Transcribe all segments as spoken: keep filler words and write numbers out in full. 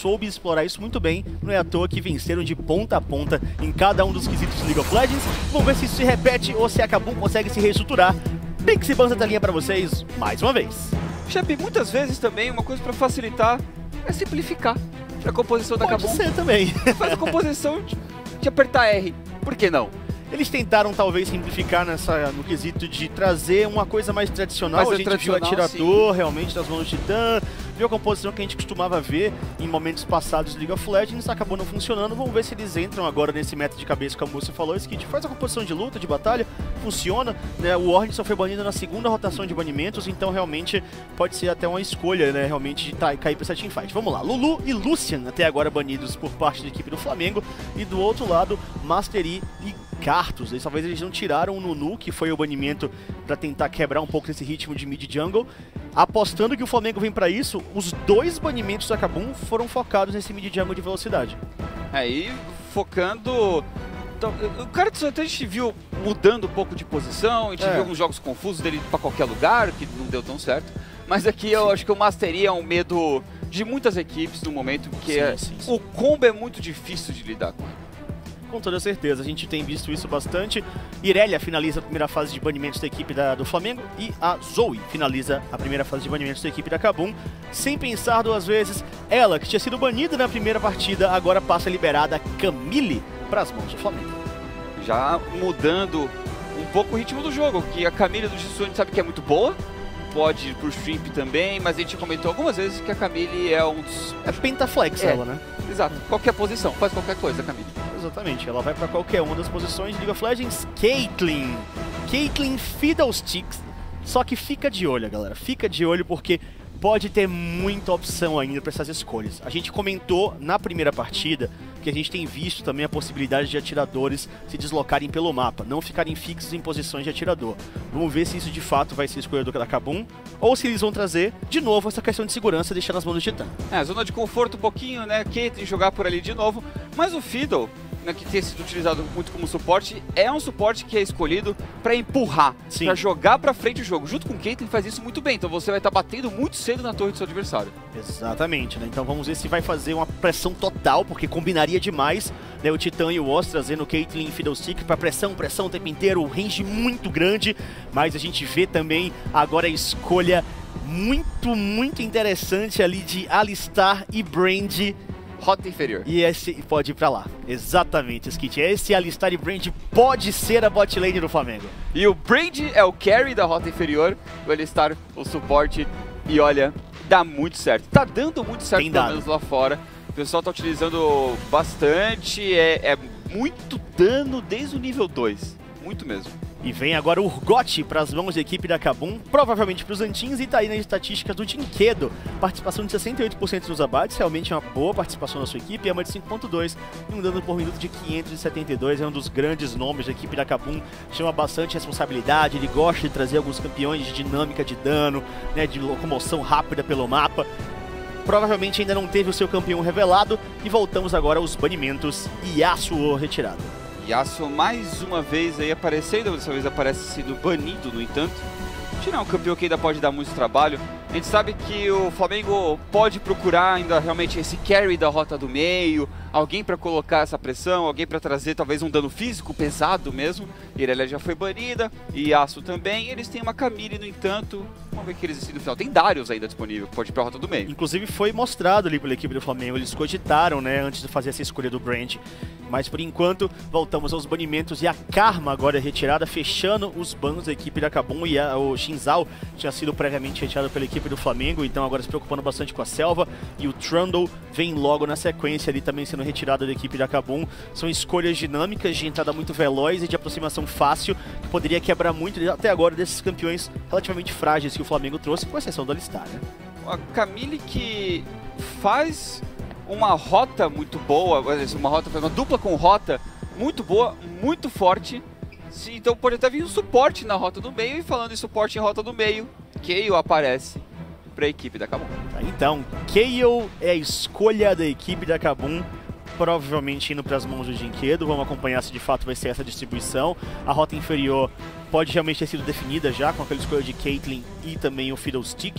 soube explorar isso muito bem, não é à toa que venceram de ponta a ponta em cada um dos quesitos de League of Legends. Vamos ver se isso se repete ou se a Kabum consegue se reestruturar. Pixie Banza telinha pra vocês, mais uma vez. Chepe, muitas vezes também uma coisa pra facilitar é simplificar a composição da Kabum. Pode ser também. Faz a composição de, de apertar R, por que não? Eles tentaram talvez simplificar nessa, no quesito de trazer uma coisa mais tradicional. Mais a gente viu tradicional, atirador sim. realmente das mãos do Titã, viu a composição que a gente costumava ver em momentos passados de League of Legends, acabou não funcionando. Vamos ver se eles entram agora nesse método de cabeça, como você falou, Skit. Faz a composição de luta, de batalha, funciona, né? O Warren só foi banido na segunda rotação de banimentos, então realmente pode ser até uma escolha, né, realmente de cair para essa teamfight. Vamos lá, Lulu e Lucian até agora banidos por parte da equipe do Flamengo, e do outro lado, Master Yi e Cartus. Eles, talvez eles não tiraram o Nunu, que foi o banimento para tentar quebrar um pouco esse ritmo de mid jungle. Apostando que o Flamengo vem para isso, os dois banimentos da Kabum foram focados nesse mid jungle de velocidade. Aí, focando... Então, o Cartus até a gente viu mudando um pouco de posição, a gente é. viu alguns jogos confusos dele para qualquer lugar, que não deu tão certo. Mas aqui eu acho que o Master Yi é um medo de muitas equipes no momento, porque sim, é, sim, sim. o combo é muito difícil de lidar com ele. Com toda certeza, a gente tem visto isso bastante. Irelia finaliza a primeira fase de banimentos da equipe da, do Flamengo e a Zoe finaliza a primeira fase de banimentos da equipe da Kabum. Sem pensar duas vezes, ela, que tinha sido banida na primeira partida, agora passa liberada a Camille para as mãos do Flamengo. Já mudando um pouco o ritmo do jogo, que a Camille do Jisoo a gente sabe que é muito boa, pode ir pro Shrimp também, mas a gente comentou algumas vezes que a Camille é um dos... É pentaflex é, ela, né? Exato, qualquer posição, faz qualquer coisa, Camille. Exatamente, ela vai para qualquer uma das posições de League of Legends. Caitlyn, Caitlyn Fiddlesticks, só que fica de olho, galera, fica de olho porque pode ter muita opção ainda para essas escolhas. A gente comentou na primeira partida que a gente tem visto também a possibilidade de atiradores se deslocarem pelo mapa, não ficarem fixos em posições de atirador. Vamos ver se isso de fato vai ser escolhido da Kabum, ou se eles vão trazer de novo essa questão de segurança, deixando as mãos do Titã. É, zona de conforto um pouquinho, né, Caitlyn jogar por ali de novo, mas o Fiddle, né, que tem sido utilizado muito como suporte, é um suporte que é escolhido para empurrar, para jogar para frente o jogo. Junto com o Caitlyn faz isso muito bem, então você vai estar tá batendo muito cedo na torre do seu adversário. Exatamente, né? Então vamos ver se vai fazer uma pressão total, porque combinaria demais, né, o Titã e o Oz trazendo o Caitlyn e Fiddlestick para pressão, pressão o tempo inteiro, range muito grande, mas a gente vê também agora a escolha muito, muito interessante ali de Alistar e Brand. Rota inferior. E esse pode ir pra lá. Exatamente, Skit. Esse Alistar e Brand pode ser a bot lane do Flamengo. E o Brand é o carry da rota inferior, o Alistar o suporte. E olha, dá muito certo. Tá dando muito certo, Tem pelo dado. menos lá fora. O pessoal tá utilizando bastante. É, é muito dano desde o nível dois. Muito mesmo. E vem agora o Urgot para as mãos da equipe da Kabum, provavelmente para os Antins, e tá aí nas estatísticas do Jinquedo. Participação de sessenta e oito por cento nos abates, realmente é uma boa participação da sua equipe, é uma de cinco ponto dois e um dano por minuto de quinhentos e setenta e dois, é um dos grandes nomes da equipe da Kabum, chama bastante responsabilidade, ele gosta de trazer alguns campeões de dinâmica de dano, né, de locomoção rápida pelo mapa. Provavelmente ainda não teve o seu campeão revelado, e voltamos agora aos banimentos. Yasuo retirado. Yasuo mais uma vez aí aparecendo, dessa vez aparece sendo banido, no entanto. Tirar um campeão que ainda pode dar muito trabalho. A gente sabe que o Flamengo pode procurar ainda realmente esse carry da rota do meio, alguém para colocar essa pressão, alguém para trazer talvez um dano físico pesado mesmo. Irelia já foi banida, e Yasuo também. Eles têm uma Camille, no entanto. Vamos ver o que eles decidem no final. Tem Darius ainda disponível, que pode ir pra rota do meio. Inclusive foi mostrado ali pela equipe do Flamengo, eles cogitaram, né, antes de fazer essa escolha do Brand. Mas por enquanto, voltamos aos banimentos, e a Karma agora é retirada, fechando os bans da equipe da Kabum. E a, o Shinzal tinha sido previamente retirado pela equipe do Flamengo, então agora se preocupando bastante com a Selva. E o Trundle vem logo na sequência ali, também sendo retirado da equipe da Kabum. São escolhas dinâmicas, de entrada muito veloz e de aproximação fácil, que poderia quebrar muito até agora desses campeões relativamente frágeis que o Flamengo trouxe, com exceção do Alistar, né? A Camille que faz uma rota muito boa, uma rota, uma dupla com rota muito boa, muito forte. Então pode até vir um suporte na rota do meio, e falando em suporte em rota do meio, Kayle aparece para a equipe da Kabum. Então, Kayle é a escolha da equipe da Kabum, provavelmente indo para as mãos do Jinquedo. Vamos acompanhar se de fato vai ser essa distribuição. A rota inferior pode realmente ter sido definida já com aquela escolha de Caitlyn e também o Fiddlestick.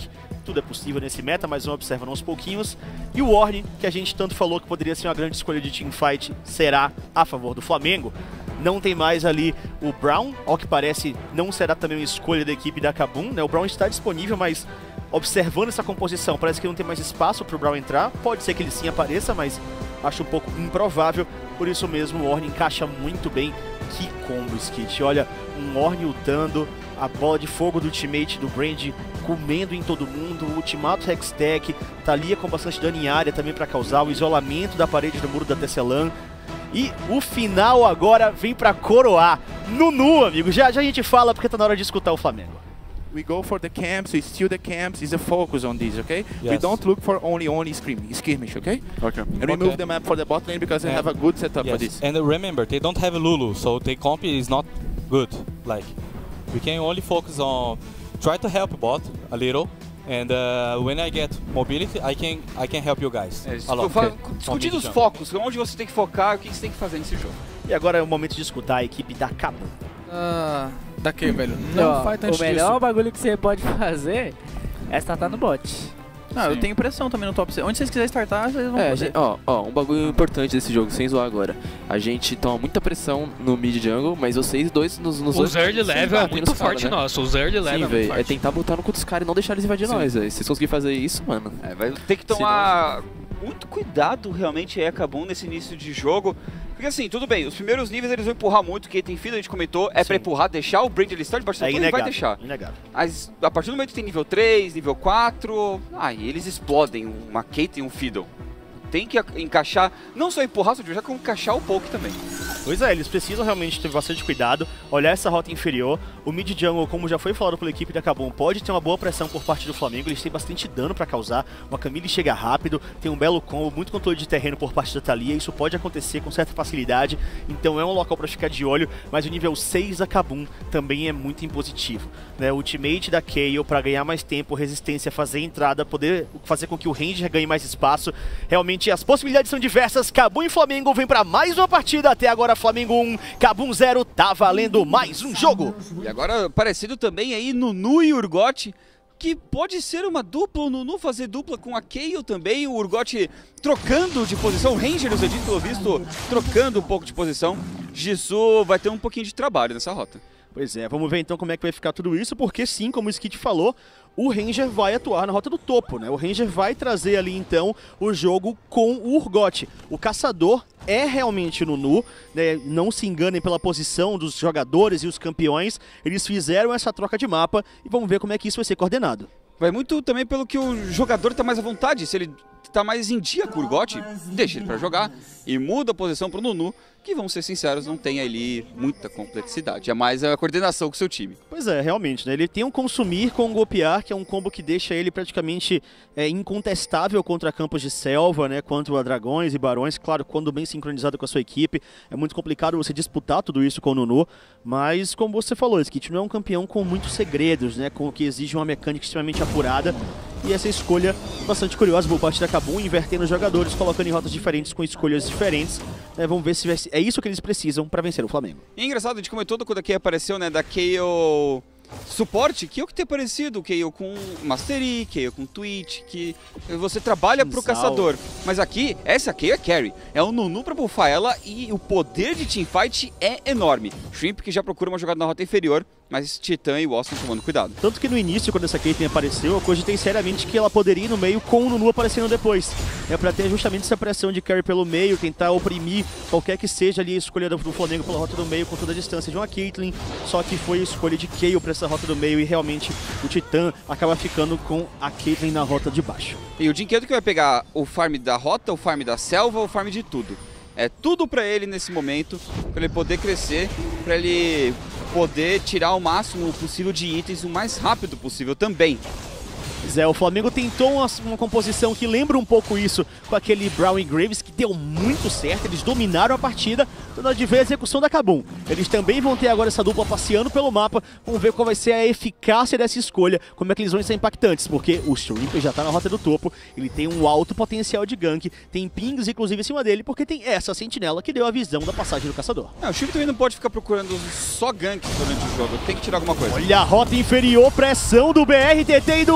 tudo é possível nesse meta, mas vão observando aos pouquinhos. E o Ornn, que a gente tanto falou que poderia ser uma grande escolha de teamfight, será a favor do Flamengo. Não tem mais ali o Braum, ao que parece não será também uma escolha da equipe da Kabum, né? O Braum está disponível, mas observando essa composição, parece que não tem mais espaço para o Braum entrar. Pode ser que ele sim apareça, mas acho um pouco improvável. Por isso mesmo o Ornn encaixa muito bem. Que combo, Skit. Olha, um Ornn ultando, a bola de fogo do ultimate do Brand comendo em todo mundo, o ultimato Hextech, Thalia com bastante dano em área também para causar, o isolamento da parede do muro da Tesselan. E o final agora vem para coroar. Nunu, amigo, já, já a gente fala porque tá na hora de escutar o Flamengo. We go for the camps, we steal the camps, is a focus on this, okay? Yes. We don't look for only only screaming, skirmish, okay? Okay. And we Okay. move the map for the bot lane because they And have a good setup for Yes, this. and remember, they don't have Lulu, so the comp is not good. Like, we can only focus on try to help bot a little, and uh, when I get mobility, I can I can help you guys. É, a lot. fala- Okay. discutindo os From focos, onde você tem que focar, o que você tem que fazer nesse jogo. E agora é o momento de escutar a equipe da Kabum. Ah, daqui, velho. Não Ó, fight antes o melhor disso. bagulho que você pode fazer é startar no bot. Não, eu tenho pressão também no top C. Onde vocês quiserem startar, vocês vão É, fazer. gente, ó, ó, um bagulho importante desse jogo, sem zoar agora. A gente toma muita pressão no mid jungle, mas vocês dois nos, nos Os early vocês level é batem muito nos cara, forte né? nosso. Os early level Sim, é muito velho, é forte. tentar botar no cu dos caras e não deixar eles invadir Sim. nós, velho. Se vocês conseguirem fazer isso, mano. É, vai ter que tomar muito cuidado realmente é a Kabum nesse início de jogo. Porque assim, tudo bem, os primeiros níveis eles vão empurrar muito, que tem fila, a gente comentou, é Sim. pra empurrar, deixar o Brand ele estar debaixo da É torre e vai inegável, deixar. inegável. Mas a partir do momento que tem nível três, nível quatro, aí eles explodem uma Caitlyn e um Fiddle. Tem que encaixar, não só empurrar o seu adversário, como encaixar o poke também. Pois é, eles precisam realmente ter bastante cuidado, olhar essa rota inferior. O mid jungle, como já foi falado pela equipe da Kabum, pode ter uma boa pressão por parte do Flamengo, eles têm bastante dano pra causar. O Camille chega rápido, tem um belo combo, muito controle de terreno por parte da Thalia, isso pode acontecer com certa facilidade, então é um local pra ficar de olho, mas o nível seis da Kabum também é muito impositivo, né? O ultimate da Kayle pra ganhar mais tempo, resistência, fazer entrada, poder fazer com que o Ranger ganhe mais espaço. Realmente as possibilidades são diversas. Kabum e Flamengo vem pra mais uma partida, até agora Flamengo um, Kabum zero, tá valendo mais um jogo. E agora parecido também aí Nunu e Urgot, que pode ser uma dupla, o Nunu fazer dupla com a Kayle também, o Urgot trocando de posição, o Ranger, o Zedito, pelo visto, trocando um pouco de posição. Jisoo vai ter um pouquinho de trabalho nessa rota. Pois é, vamos ver então como é que vai ficar tudo isso, porque sim, como o Skit falou, o Ranger vai atuar na rota do topo, né? O Ranger vai trazer ali então o jogo com o Urgot. O caçador é realmente o Nunu, né? Não se enganem pela posição dos jogadores e os campeões, eles fizeram essa troca de mapa e vamos ver como é que isso vai ser coordenado. Vai muito também pelo que o jogador tá mais à vontade, se ele tá mais em dia com o Urgot, deixa ele pra jogar e muda a posição pro Nunu, que vamos ser sinceros, não tem ali muita complexidade, é mais a coordenação com o seu time. Pois é, realmente, né? Ele tem um consumir com um golpear, que é um combo que deixa ele praticamente é, incontestável contra campos de selva, né? Contra dragões e barões, claro, quando bem sincronizado com a sua equipe. É muito complicado você disputar tudo isso com o Nunu, mas como você falou, Skit não é um campeão com muitos segredos, né? Com o que exige uma mecânica extremamente apurada. E essa escolha bastante curiosa por parte da Kabum, invertendo os jogadores, colocando em rotas diferentes com escolhas diferentes. Né? Vamos ver se é isso que eles precisam para vencer o Flamengo. E é engraçado, a gente comentou quando a Kayle apareceu, né, da Kayle suporte, que é o que tem aparecido, Kayle com Mastery, Kayle com Twitch, que você trabalha pro Tinsal. caçador. Mas aqui, essa Kayle é carry, é o Nunu pra buffar ela e o poder de teamfight é enorme. Shrimp que já procura uma jogada na rota inferior, mas Titã e Wasson tomando cuidado. Tanto que no início, quando essa Caitlyn apareceu, eu cogitei seriamente que ela poderia ir no meio com o Nunu aparecendo depois. É pra ter justamente essa pressão de carry pelo meio, tentar oprimir qualquer que seja ali a escolha do Flamengo pela rota do meio com toda a distância de uma Caitlyn. Só que foi a escolha de Kayle pra essa rota do meio e realmente o Titã acaba ficando com a Caitlyn na rota de baixo. E o Jinkedo que vai pegar o farm da rota, o farm da selva, o farm de tudo. É tudo pra ele nesse momento, pra ele poder crescer, pra ele poder tirar o máximo possível de itens o mais rápido possível também. Pois é, o Flamengo tentou uma, uma composição que lembra um pouco isso com aquele Braum e Graves, que deu muito certo, eles dominaram a partida, dando de ver a execução da Kabum. Eles também vão ter agora essa dupla passeando pelo mapa, vamos ver qual vai ser a eficácia dessa escolha, como é que eles vão ser impactantes, porque o Shrimp já tá na rota do topo, ele tem um alto potencial de gank, tem pings inclusive em cima dele, porque tem essa sentinela que deu a visão da passagem do caçador. É, o Shrimp também não pode ficar procurando só gank durante o jogo, tem que tirar alguma coisa. Olha a rota inferior, pressão do B R T T e do E!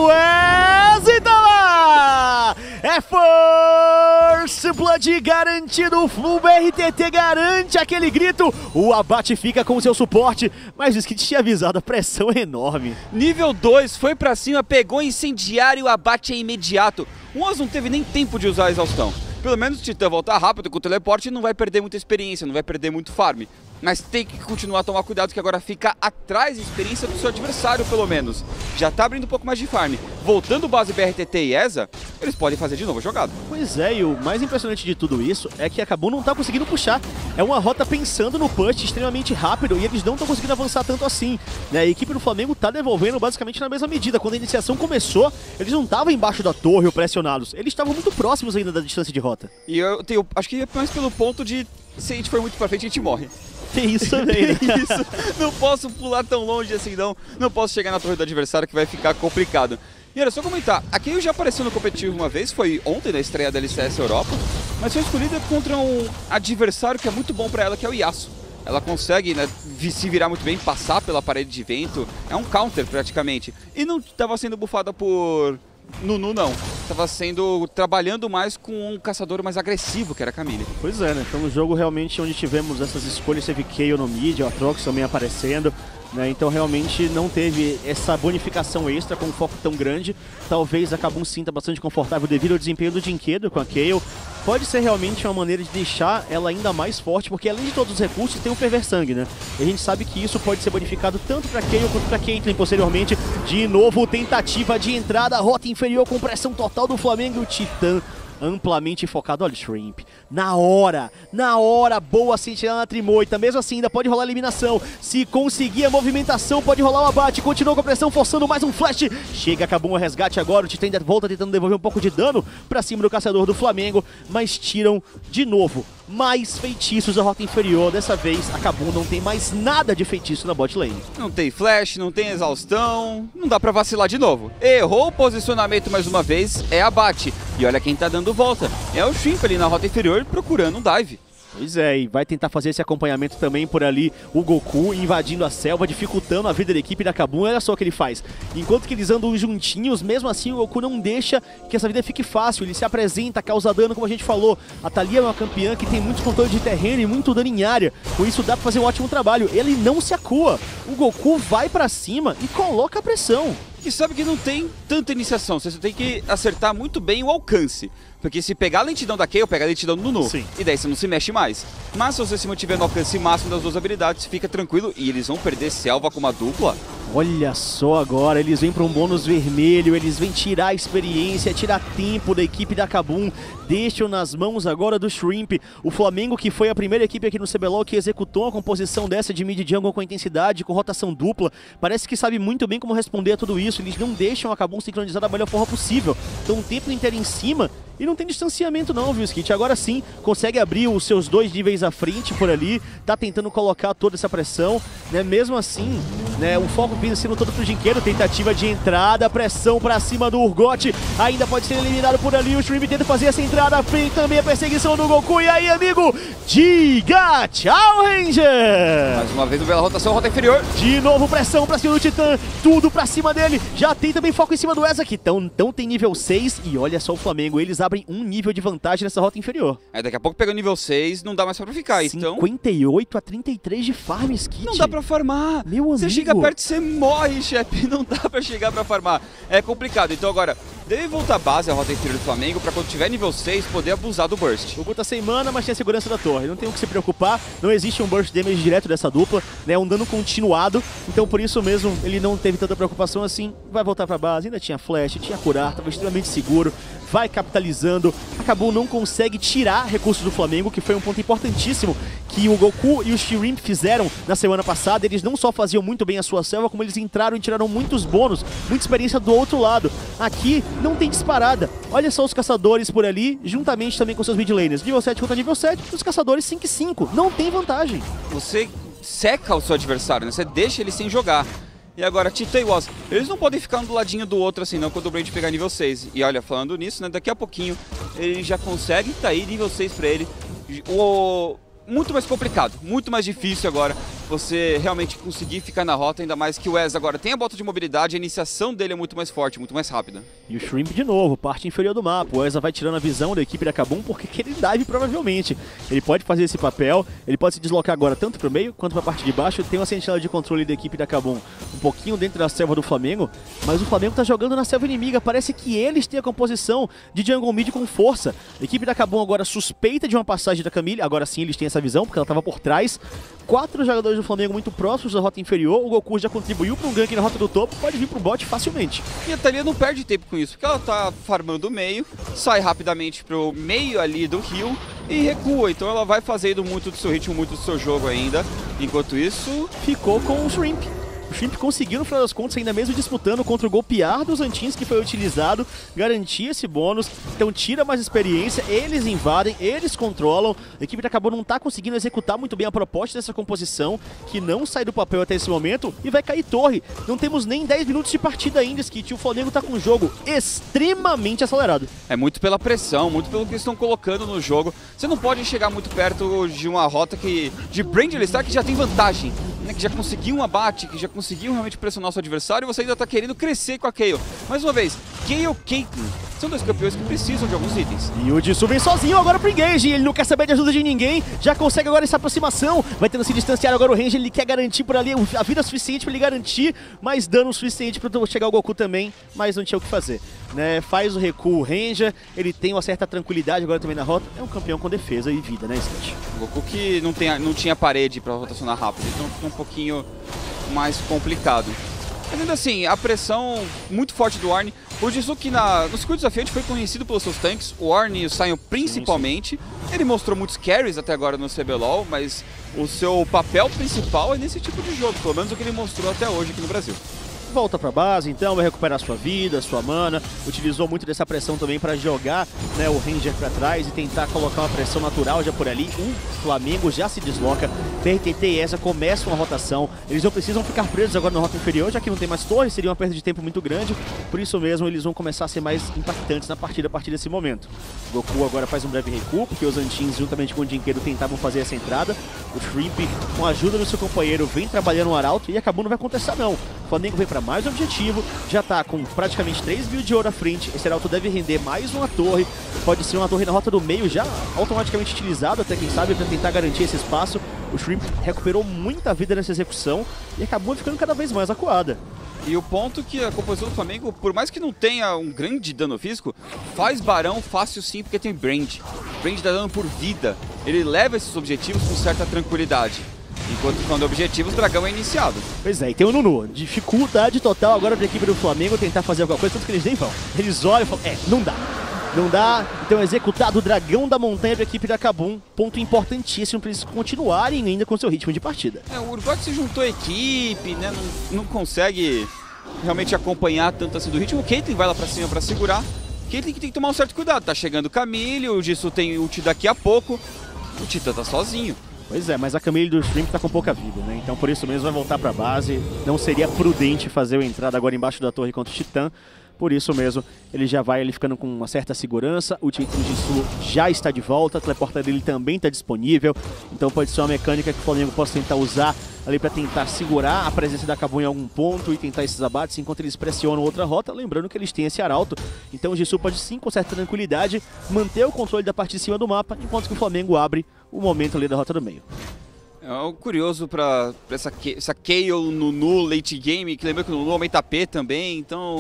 E tá lá! É First Blood garantido, o B R T T garante aquele grito, o Abate fica com seu suporte, mas o Skit tinha avisado, a pressão é enorme. Nível dois, foi pra cima, pegou incendiário, o abate é imediato. O Oz não teve nem tempo de usar a exaustão. Pelo menos o Titã volta rápido com o teleporte e não vai perder muita experiência, não vai perder muito farm. Mas tem que continuar a tomar cuidado que agora fica atrás da experiência do seu adversário, pelo menos. Já tá abrindo um pouco mais de farm. Voltando base B R T T e E S A, eles podem fazer de novo a jogada. Pois é, e o mais impressionante de tudo isso é que a Kabum não tá conseguindo puxar. É uma rota pensando no push extremamente rápido e eles não estão conseguindo avançar tanto assim. A equipe do Flamengo tá devolvendo basicamente na mesma medida. Quando a iniciação começou, eles não estavam embaixo da torre ou pressionados. Eles estavam muito próximos ainda da distância de rota. E eu tenho, acho que é mais pelo ponto de, se a gente for muito pra frente, a gente morre. Tem isso também, né? Isso. Não posso pular tão longe assim, não. Não posso chegar na torre do adversário, que vai ficar complicado. E olha, só comentar, a Kayle já apareceu no competitivo uma vez, foi ontem na estreia da L C S Europa, mas foi escolhida contra um adversário que é muito bom pra ela, que é o Yasuo. Ela consegue, né, se virar muito bem, passar pela parede de vento, é um counter praticamente. E não estava sendo bufada por Nunu, não. Estava sendo, trabalhando mais com um caçador mais agressivo, que era a Camille. Pois é, né? Foi um jogo realmente onde tivemos essas escolhas, teve Kayle no mid, o Atrox também aparecendo, né? Então realmente não teve essa bonificação extra com um foco tão grande. Talvez a Kabum sinta bastante confortável devido ao desempenho do Jinkedo com a Kayle. Pode ser realmente uma maneira de deixar ela ainda mais forte, porque além de todos os recursos tem o Ferver Sangue, né? E a gente sabe que isso pode ser bonificado tanto para Kayle quanto para Caitlyn posteriormente. De novo, tentativa de entrada, rota inferior com pressão total do Flamengo e o Titã amplamente focado. Olha o Shrimp, na hora, na hora, boa sentinela na Trimoita, mesmo assim ainda pode rolar a eliminação, se conseguir a movimentação pode rolar o abate, continua com a pressão, forçando mais um flash, chega, acabou o resgate agora, o Titã ainda volta tentando devolver um pouco de dano pra cima do caçador do Flamengo, mas tiram de novo mais feitiços da rota inferior, dessa vez a Kabum não tem mais nada de feitiço na bot lane. Não tem flash, não tem exaustão, não dá pra vacilar de novo. Errou o posicionamento mais uma vez, é abate. E olha quem tá dando volta, é o Shrimp ali na rota inferior procurando um dive. Pois é, e vai tentar fazer esse acompanhamento também por ali, o Goku invadindo a selva, dificultando a vida da equipe da Kabum. Olha só o que ele faz. Enquanto que eles andam juntinhos, mesmo assim o Goku não deixa que essa vida fique fácil. Ele se apresenta, causa dano, como a gente falou. A Thalia é uma campeã que tem muitos controles de terreno e muito dano em área. Com isso dá pra fazer um ótimo trabalho. Ele não se acua. O Goku vai pra cima e coloca a pressão. E sabe que não tem tanta iniciação, você tem que acertar muito bem o alcance. Porque se pegar a lentidão da Kayle, pega a lentidão do Nunu. Sim. E daí você não se mexe mais. Mas se você se mantiver no alcance máximo das duas habilidades, fica tranquilo. E eles vão perder selva com uma dupla. Olha só agora, eles vêm para um bônus vermelho, eles vêm tirar a experiência, tirar tempo da equipe da Kabum, deixam nas mãos agora do Shrimp. O Flamengo, que foi a primeira equipe aqui no C B L O L que executou uma composição dessa de mid jungle com intensidade, com rotação dupla, parece que sabe muito bem como responder a tudo isso. Eles não deixam a Kabum sincronizar da melhor forma possível, estão o tempo inteiro em cima. E não tem distanciamento não, viu, Skit? Agora sim, consegue abrir os seus dois níveis à frente por ali, tá tentando colocar toda essa pressão, né? Mesmo assim, né, o foco vindo sendo todo pro Jinkedo, tentativa de entrada, pressão pra cima do Urgot, ainda pode ser eliminado por ali, o Shrimp tenta fazer essa entrada à frente, também a perseguição do Goku, e aí, amigo, diga tchau, Ranger! Mais uma vez, bela rotação, rota inferior. De novo, pressão pra cima do Titã, tudo pra cima dele, já tem também foco em cima do E S A, que então, então tem nível seis, e olha só o Flamengo, eles abrem um nível de vantagem nessa rota inferior. É, daqui a pouco pega o nível seis, não dá mais pra ficar, então... cinquenta e oito a trinta e três de farm, Skit. Não dá pra farmar. Meu amigo. Você chega perto e você morre, chefe. Não dá pra chegar pra farmar. É complicado. Então agora, deve voltar a base, a rota inferior do Flamengo, pra quando tiver nível seis, poder abusar do burst. O Goku tá sem mana, mas tem a segurança da torre. Não tem o que se preocupar. Não existe um burst damage direto dessa dupla, né? É um dano continuado. Então por isso mesmo, ele não teve tanta preocupação assim. Vai voltar pra base. Ainda tinha flash, tinha curar, tava extremamente seguro. Vai capitalizando. Acabou, não consegue tirar recursos do Flamengo, que foi um ponto importantíssimo que o Goku e o Shrimp fizeram na semana passada. Eles não só faziam muito bem a sua selva, como eles entraram e tiraram muitos bônus, muita experiência do outro lado. Aqui não tem disparada. Olha só os caçadores por ali, juntamente também com seus mid laners. Nível sete contra nível sete, os caçadores cinco e cinco. Não tem vantagem. Você seca o seu adversário, né? Você deixa ele sem jogar. E agora, Titã e Woz, eles não podem ficar um do ladinho do outro assim não, quando o Brand pegar nível seis. E olha, falando nisso, né, daqui a pouquinho ele já consegue, tá aí nível seis pra ele. O... Muito mais complicado, muito mais difícil agora você realmente conseguir ficar na rota, ainda mais que o Wes agora tem a bota de mobilidade, a iniciação dele é muito mais forte, muito mais rápida. E o Shrimp de novo, parte inferior do mapa. O Weza vai tirando a visão da equipe da Kabum porque quer ele dive provavelmente. Ele pode fazer esse papel, ele pode se deslocar agora tanto pro meio quanto pra parte de baixo. Tem uma sentinela de controle da equipe da Kabum um pouquinho dentro da selva do Flamengo, mas o Flamengo tá jogando na selva inimiga. Parece que eles têm a composição de jungle mid com força. A equipe da Kabum agora suspeita de uma passagem da Camille, agora sim eles têm essa visão porque ela tava por trás. Quatro jogadores do Flamengo muito próximos da rota inferior, o Goku já contribuiu para um gank na rota do topo, pode vir pro bot facilmente. E a Thalia não perde tempo com isso, porque ela tá farmando o meio, sai rapidamente pro meio ali do rio e recua, então ela vai fazendo muito do seu ritmo, muito do seu jogo ainda. Enquanto isso, ficou com o Shrimp. O Shrimp conseguiu, no final das contas, ainda mesmo disputando contra o golpear dos Antins que foi utilizado, garantir esse bônus, então tira mais experiência, eles invadem, eles controlam, a equipe da Kabum não tá conseguindo executar muito bem a proposta dessa composição, que não sai do papel até esse momento, e vai cair torre. Não temos nem dez minutos de partida ainda, Skit, o Flamengo tá com um jogo extremamente acelerado. É muito pela pressão, muito pelo que eles estão colocando no jogo. Você não pode chegar muito perto de uma rota que de Brand Star que já tem vantagem, né, que já conseguiu um abate, que já conseguiu realmente pressionar o seu adversário, e você ainda está querendo crescer com a Kayle. Mais uma vez, Kayle e Caitlyn são dois campeões que precisam de alguns itens. E o Jisoo vem sozinho agora pro engage, ele não quer saber de ajuda de ninguém, já consegue agora essa aproximação, vai tendo se distanciar agora o range, ele quer garantir por ali a vida suficiente para ele garantir, mais dano suficiente para chegar o Goku também, mas não tinha o que fazer. Né, faz o recuo, Ranger, ele tem uma certa tranquilidade agora também na rota, é um campeão com defesa e vida, né, Skit? O Goku que não, tem, não tinha parede para rotacionar rápido, então fica um pouquinho mais complicado. Mas ainda assim, a pressão muito forte do Ornn, o Jisoo que na, no circuito desafiante foi conhecido pelos seus tanques, o Ornn e o Sion principalmente, sim, sim. Ele mostrou muitos carries até agora no C B L O L, mas o seu papel principal é nesse tipo de jogo, pelo menos o que ele mostrou até hoje aqui no Brasil. Volta pra base, então, vai recuperar sua vida, sua mana, utilizou muito dessa pressão também para jogar, né, o Ranger pra trás e tentar colocar uma pressão natural já por ali. O Flamengo já se desloca, P R T T e ESA começam a rotação, eles não precisam ficar presos agora na rota inferior, já que não tem mais torre, seria uma perda de tempo muito grande, por isso mesmo eles vão começar a ser mais impactantes na partida a partir desse momento. O Goku agora faz um breve recuo, porque os Antins juntamente com o Dinqueiro tentavam fazer essa entrada, o Shrimp, com a ajuda do seu companheiro, vem trabalhando o Arauto e acabou, não vai acontecer não. O Flamengo vem para mais um objetivo, já tá com praticamente três mil de ouro à frente, esse Arauto deve render mais uma torre, pode ser uma torre na rota do meio já automaticamente utilizado, até quem sabe, para tentar garantir esse espaço. O Shrimp recuperou muita vida nessa execução e acabou ficando cada vez mais acuada. E o ponto que a composição do Flamengo, por mais que não tenha um grande dano físico, faz Barão fácil sim, porque tem Brand. Brand dá dano por vida, ele leva esses objetivos com certa tranquilidade. Enquanto quando o objetivo, o dragão é iniciado. Pois é, e tem o Nunu. Dificuldade total agora para a equipe do Flamengo tentar fazer alguma coisa, tanto que eles nem vão. Eles olham e falam, é, não dá. Não dá, então executado o dragão da montanha para a equipe da Kabum. Ponto importantíssimo para eles continuarem ainda com seu ritmo de partida. É, o Urgot se juntou à equipe, né, não, não consegue realmente acompanhar tanto assim do ritmo. O Caitlyn vai lá para cima para segurar. O Caitlyn que tem que tomar um certo cuidado. Tá chegando o Camille, o Jisoo tem ult daqui a pouco. O Titã tá sozinho. Pois é, mas a Camille do Shrimp tá com pouca vida, né? Então por isso mesmo vai voltar pra base. Não seria prudente fazer a entrada agora embaixo da torre contra o Titã. Por isso mesmo, ele já vai ele ficando com uma certa segurança. O Titã de Sul já está de volta, a teleporta dele também está disponível. Então pode ser uma mecânica que o Flamengo possa tentar usar ali para tentar segurar a presença da Kabum em algum ponto e tentar esses abates enquanto eles pressionam outra rota. Lembrando que eles têm esse Arauto, então o Jisoo pode sim, com certa tranquilidade, manter o controle da parte de cima do mapa, enquanto que o Flamengo abre o momento ali da rota do meio. É algo curioso para essa, essa Kayle, Nunu, late game, que lembra que o Nunu aumenta P também, então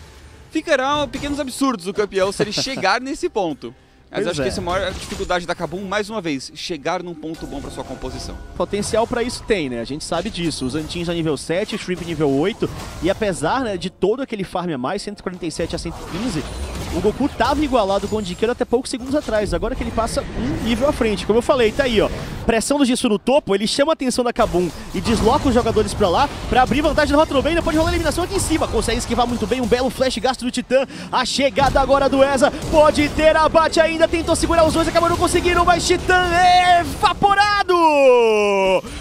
ficarão pequenos absurdos do campeão se ele chegar nesse ponto. Mas Pois acho é. que essa é a maior dificuldade da Kabum, mais uma vez, chegar num ponto bom para sua composição. Potencial para isso tem, né? A gente sabe disso. Os Antins a nível sete, o Shrimp nível oito. E apesar, né, de todo aquele farm a mais, cento e quarenta e sete a cento e quinze, o Goku tava igualado com o Dinqueiro até poucos segundos atrás. Agora que ele passa um nível à frente. Como eu falei, tá aí, ó. Pressão do Jisoo no topo, ele chama a atenção da Kabum e desloca os jogadores pra lá pra abrir vantagem no rota do bem. Depois de rolar a eliminação aqui em cima. Consegue esquivar muito bem, um belo flash gasto do Titã. A chegada agora do ESA. Pode ter abate ainda, tentou segurar os dois, acabou não conseguindo, mas Titã é evaporado!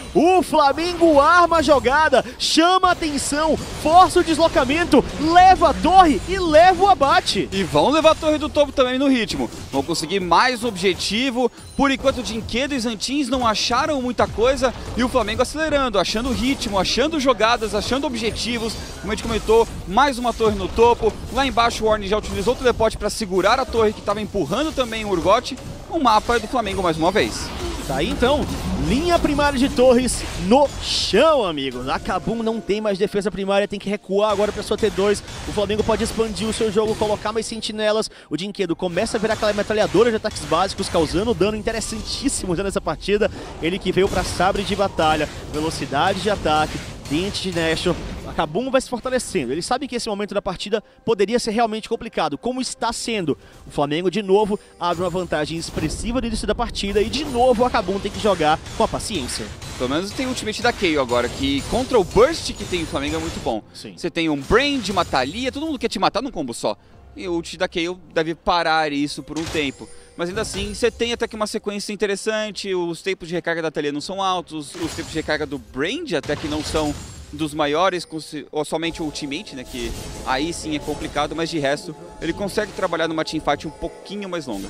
O Flamengo arma a jogada, chama a atenção, força o deslocamento, leva a torre e leva o abate. E vão levar a torre do topo também no ritmo. Vão conseguir mais um objetivo. Por enquanto, Dinquedo e Zantins não acharam muita coisa. E o Flamengo acelerando, achando ritmo, achando jogadas, achando objetivos. Como a gente comentou, mais uma torre no topo. Lá embaixo o Warren já utilizou o teleporte para segurar a torre que estava empurrando também o Urgot. O mapa é do Flamengo mais uma vez. Tá aí então, linha primária de torres no chão, amigos. A Kabum não tem mais defesa primária, tem que recuar agora para sua T dois. O Flamengo pode expandir o seu jogo, colocar mais sentinelas. O Dinquedo começa a virar aquela metralhadora de ataques básicos, causando dano interessantíssimo já nessa partida. Ele que veio para sabre de batalha, velocidade de ataque, dente de Nashor. A Kabum vai se fortalecendo. Eles sabem que esse momento da partida poderia ser realmente complicado, como está sendo. O Flamengo, de novo, abre uma vantagem expressiva no início da partida e, de novo, a Kabum tem que jogar com a paciência. Pelo menos tem o ultimate da Kayle agora, que contra o Burst que tem o Flamengo é muito bom. Sim. Você tem um Brain de Matalia, todo mundo quer te matar num combo só. E o ult da Kayle deve parar isso por um tempo. Mas ainda assim, você tem até que uma sequência interessante, os tempos de recarga da Thalia não são altos, os tempos de recarga do Brand até que não são dos maiores, ou somente o Ultimate, né, que aí sim é complicado, mas de resto, ele consegue trabalhar numa teamfight um pouquinho mais longa.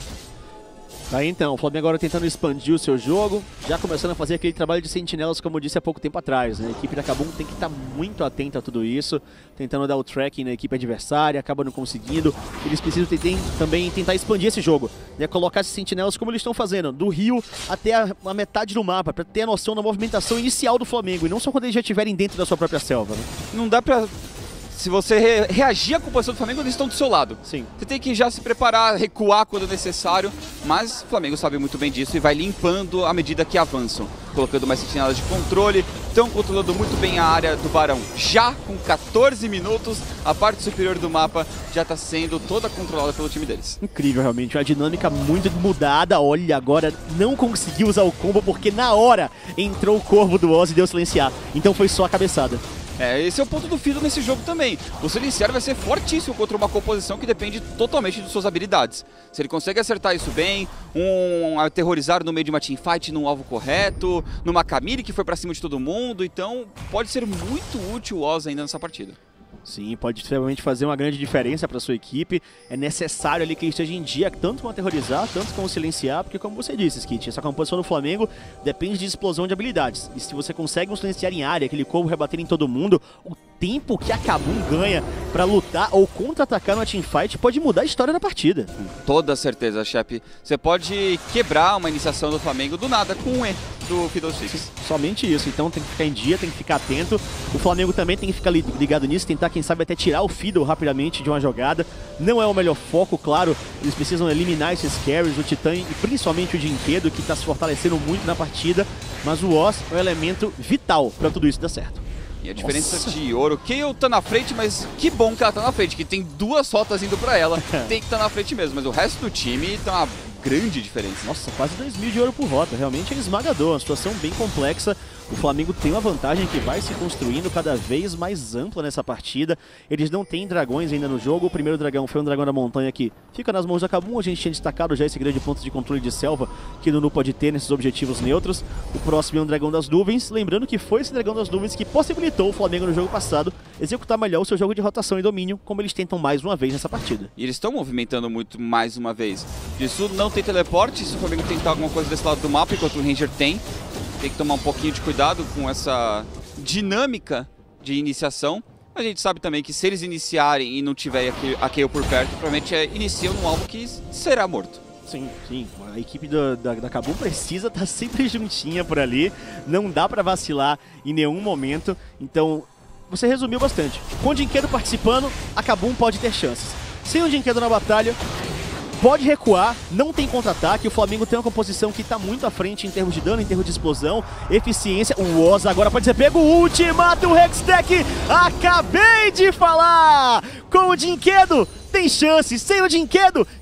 Tá, então, o Flamengo agora tentando expandir o seu jogo, já começando a fazer aquele trabalho de sentinelas, como eu disse há pouco tempo atrás, né? A equipe da Kabum tem que estar muito atenta a tudo isso, tentando dar o tracking na equipe adversária, acaba não conseguindo. Eles precisam ter, também tentar expandir esse jogo, né? Colocar esses sentinelas como eles estão fazendo, do rio até a, a metade do mapa, para ter a noção da movimentação inicial do Flamengo, e não só quando eles já estiverem dentro da sua própria selva, né? Não dá pra... Se você re reagir à composição do Flamengo, eles estão do seu lado. Sim. Você tem que já se preparar, recuar quando necessário, mas o Flamengo sabe muito bem disso e vai limpando à medida que avançam, colocando mais sentinelas de controle, estão controlando muito bem a área do Barão. Já com quatorze minutos, a parte superior do mapa já está sendo toda controlada pelo time deles. Incrível, realmente, uma dinâmica muito mudada. Olha, agora não conseguiu usar o combo porque na hora entrou o Corvo do Oz e deu silenciar, então foi só a cabeçada. É, esse é o ponto do Fiddle nesse jogo também. O silenciar vai ser fortíssimo contra uma composição que depende totalmente de suas habilidades. Se ele consegue acertar isso bem, um aterrorizar no meio de uma teamfight num alvo correto, numa Camille que foi pra cima de todo mundo, então pode ser muito útil o Oz ainda nessa partida. Sim, pode realmente fazer uma grande diferença para sua equipe. É necessário ali que ele esteja em dia, tanto com aterrorizar, tanto com silenciar, porque como você disse, Skit, essa composição do Flamengo depende de explosão de habilidades. E se você consegue um silenciar em área, aquele combo rebater em todo mundo, o tempo que a Kabum ganha para lutar ou contra-atacar numa teamfight pode mudar a história da partida. Com toda certeza, Shep. Você pode quebrar uma iniciação do Flamengo do nada com um E do Fiddlesticks. Somente isso, então tem que ficar em dia, tem que ficar atento. O Flamengo também tem que ficar ligado nisso, tentar, quem sabe, até tirar o Fiddle rapidamente de uma jogada. Não é o melhor foco, claro, eles precisam eliminar esses carries, o Titã e principalmente o Dinquedo, que está se fortalecendo muito na partida, mas o Oz é um elemento vital para tudo isso dar certo. E a diferença Nossa. de ouro, Kayle tá na frente, mas que bom que ela tá na frente, que tem duas rotas indo pra ela, tem que estar tá na frente mesmo, mas o resto do time tá uma grande diferença. Nossa, quase dois mil de ouro por rota, realmente é esmagador, uma situação bem complexa. O Flamengo tem uma vantagem que vai se construindo cada vez mais ampla nessa partida. Eles não têm dragões ainda no jogo. O primeiro dragão foi um dragão da montanha que fica nas mãos da Kabum. A gente tinha destacado já esse grande ponto de controle de selva que o Nunu pode ter nesses objetivos neutros. O próximo é um dragão das nuvens. Lembrando que foi esse dragão das nuvens que possibilitou o Flamengo no jogo passado executar melhor o seu jogo de rotação e domínio, como eles tentam mais uma vez nessa partida. E eles estão movimentando muito mais uma vez. Isso não tem teleporte, se o Flamengo tentar alguma coisa desse lado do mapa, enquanto o Ranger tem. Tem que tomar um pouquinho de cuidado com essa dinâmica de iniciação. A gente sabe também que se eles iniciarem e não tiver a Kayle por perto, provavelmente é, iniciam num alvo que será morto. Sim, sim. A equipe do, da, da Kabum precisa estar sempre juntinha por ali. Não dá pra vacilar em nenhum momento. Então, você resumiu bastante. Com o Dinquedo participando, a Kabum pode ter chances. Sem o Dinquedo na batalha, pode recuar, não tem contra-ataque. O Flamengo tem uma composição que está muito à frente em termos de dano, em termos de explosão, eficiência. O Oz agora pode ser pego. Ultimata o Hextech. Acabei de falar! Com o Dinquedo, tem chance. Sem o Dinquedo,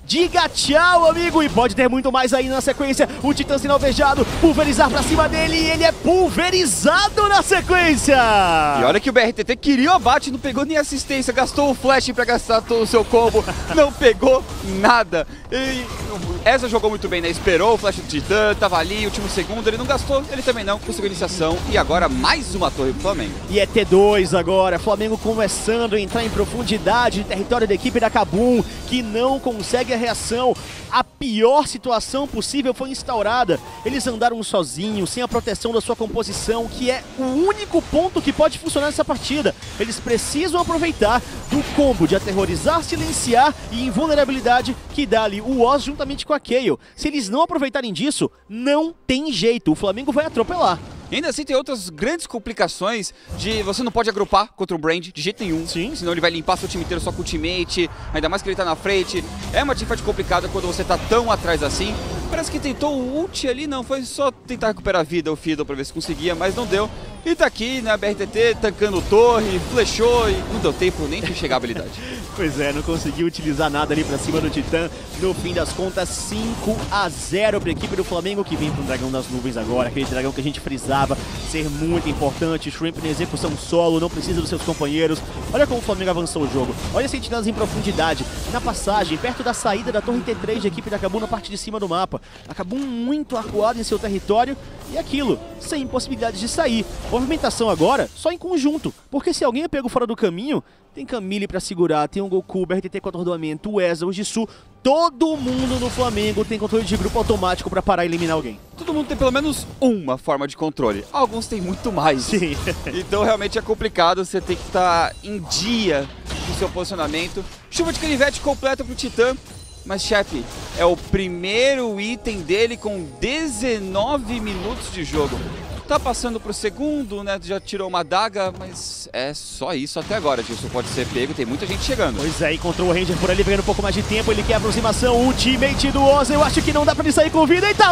diga tchau, amigo, e pode ter muito mais aí na sequência. O Titã sendo alvejado, pulverizar pra cima dele e ele é pulverizado na sequência. E olha que o B R T T queria o abate, não pegou nem assistência, gastou o flash pra gastar todo o seu combo, não pegou nada. E essa jogou muito bem, né? Esperou o flash do Titã, tava ali, último segundo, ele não gastou, ele também não, conseguiu iniciação e agora mais uma torre pro Flamengo. E é T dois agora, Flamengo começando a entrar em profundidade, território da equipe da Kabum, que não consegue a reação. A pior situação possível foi instaurada. Eles andaram sozinhos, sem a proteção da sua composição, que é o único ponto que pode funcionar nessa partida. Eles precisam aproveitar do combo de aterrorizar, silenciar e invulnerabilidade que dá ali o Oz juntamente com a Kayle. Se eles não aproveitarem disso, não tem jeito, o Flamengo vai atropelar. E ainda assim tem outras grandes complicações de você não pode agrupar contra o Brand de jeito nenhum. Sim. Senão ele vai limpar seu time inteiro só com o ultimate, ainda mais que ele tá na frente. É uma teamfight complicada quando você tá tão atrás assim. Parece que tentou o ult ali, não, foi só tentar recuperar a vida, o Fiddle, pra ver se conseguia, mas não deu. E tá aqui, né, a B R T T tancando torre, flechou e não deu tempo nem de chegar a habilidade. Pois é, não conseguiu utilizar nada ali pra cima do Titã. No fim das contas, cinco a zero pra equipe do Flamengo, que vem pro Dragão das Nuvens agora. Aquele dragão que a gente frisava ser muito importante. Shrimp na execução solo, não precisa dos seus companheiros. Olha como o Flamengo avançou o jogo. Olha as sentinelas em profundidade, na passagem, perto da saída da torre T três da equipe da Kabum na parte de cima do mapa. A Kabum muito acuada em seu território e aquilo, sem possibilidade de sair. Movimentação agora só em conjunto, porque se alguém é pego fora do caminho, tem Camille pra segurar, tem o Goku, o B R T T com atordoamento, o Eza, o Jisoo, todo mundo no Flamengo tem controle de grupo automático pra parar e eliminar alguém. Todo mundo tem pelo menos uma forma de controle, alguns têm muito mais. Sim. Então realmente é complicado, você tem que estar em dia no seu posicionamento. Chuva de canivete completa pro Titã. Mas, chefe, é o primeiro item dele com dezenove minutos de jogo. Tá passando pro segundo, né? Já tirou uma adaga, mas é só isso até agora. Isso pode ser pego, tem muita gente chegando. Pois é, encontrou o Ranger por ali, ganhando um pouco mais de tempo. Ele quer aproximação, ultimate do Oz. Eu acho que não dá pra ele sair com vida. E tá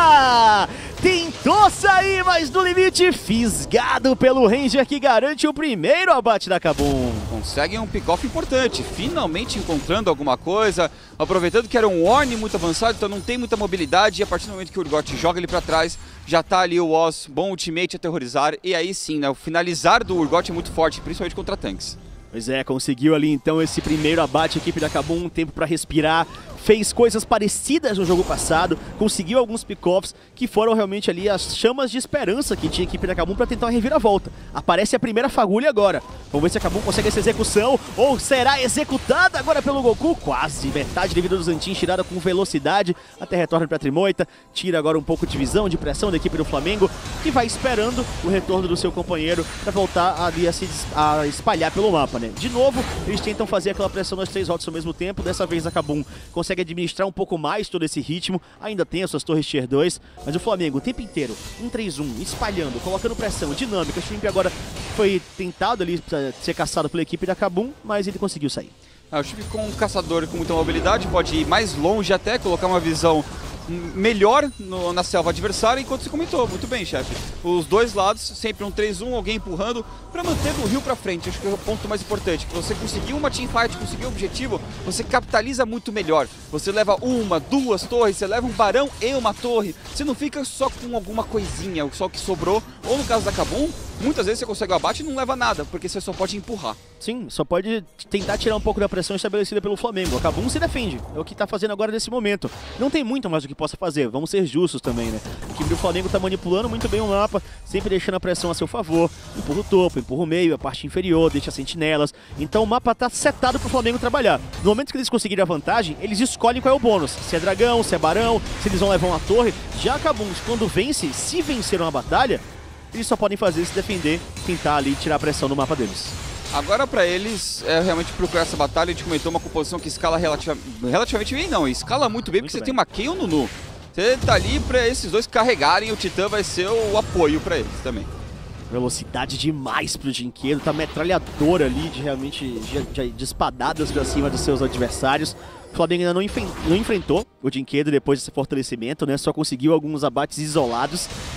lá! Tentou sair, mas no limite, fisgado pelo Ranger, que garante o primeiro abate da Kabum. Conseguem um pick-off importante, finalmente encontrando alguma coisa, aproveitando que era um Ornn muito avançado, então não tem muita mobilidade, e a partir do momento que o Urgot joga ele pra trás, já tá ali o Oz, bom ultimate, aterrorizar, e aí sim, né, o finalizar do Urgot é muito forte, principalmente contra tanques. Pois é, conseguiu ali então esse primeiro abate, a equipe da Kabum, um tempo pra respirar, fez coisas parecidas no jogo passado, conseguiu alguns pick-offs que foram realmente ali as chamas de esperança que tinha a equipe da Kabum pra tentar uma reviravolta. Aparece a primeira fagulha agora, vamos ver se a Kabum consegue essa execução, ou será executada agora pelo Goku, quase metade devido ao Zantin, tirada com velocidade, até retorna pra Trimoita, tira agora um pouco de visão, de pressão da equipe do Flamengo, que vai esperando o retorno do seu companheiro pra voltar ali a se a espalhar pelo mapa, né? De novo, eles tentam fazer aquela pressão nas três rotas ao mesmo tempo, dessa vez a Kabum consegue administrar um pouco mais todo esse ritmo, ainda tem as suas torres tier dois, mas o Flamengo o tempo inteiro, um três um, espalhando, colocando pressão, dinâmica. O Shrimp agora foi tentado ali ser caçado pela equipe da Kabum, mas ele conseguiu sair. Ah, o Shrimp com um caçador com muita mobilidade, pode ir mais longe até, colocar uma visão melhor no, na selva adversária, enquanto você comentou, muito bem, chefe. Os dois lados, sempre um três um, alguém empurrando para manter o rio para frente. Acho que é o ponto mais importante, que você conseguiu uma teamfight, conseguiu o objetivo, você capitaliza muito melhor. Você leva uma, duas torres, você leva um barão e uma torre. Você não fica só com alguma coisinha, só o que sobrou. Ou no caso da Kabum, muitas vezes você consegue o abate e não leva nada, porque você só pode empurrar. Sim, só pode tentar tirar um pouco da pressão estabelecida pelo Flamengo. A Kabum se defende, é o que tá fazendo agora nesse momento. Não tem muito mais o que possa fazer, vamos ser justos também, né? A equipe do Flamengo tá manipulando muito bem o mapa, sempre deixando a pressão a seu favor. Empurra o topo, empurra o meio, a parte inferior, deixa as sentinelas. Então o mapa tá setado pro Flamengo trabalhar. No momento que eles conseguirem a vantagem, eles escolhem qual é o bônus. Se é dragão, se é barão, se eles vão levar uma torre. Já a Kabum, quando vence, se venceram a batalha, eles só podem fazer se defender, tentar ali tirar a pressão do mapa deles. Agora pra eles é realmente procurar essa batalha. A gente comentou uma composição que escala relativa, relativamente bem, não, escala muito bem, muito porque bem. Você tem uma Kayle e um Nunu. Você tá ali pra esses dois carregarem, o Titã vai ser o apoio pra eles também. Velocidade demais pro Jinquedo, tá metralhador ali de realmente de, de, de espadadas pra cima dos seus adversários. O Flamengo ainda não, enf não enfrentou o Jinquedo depois desse fortalecimento, né? Só conseguiu alguns abates isolados.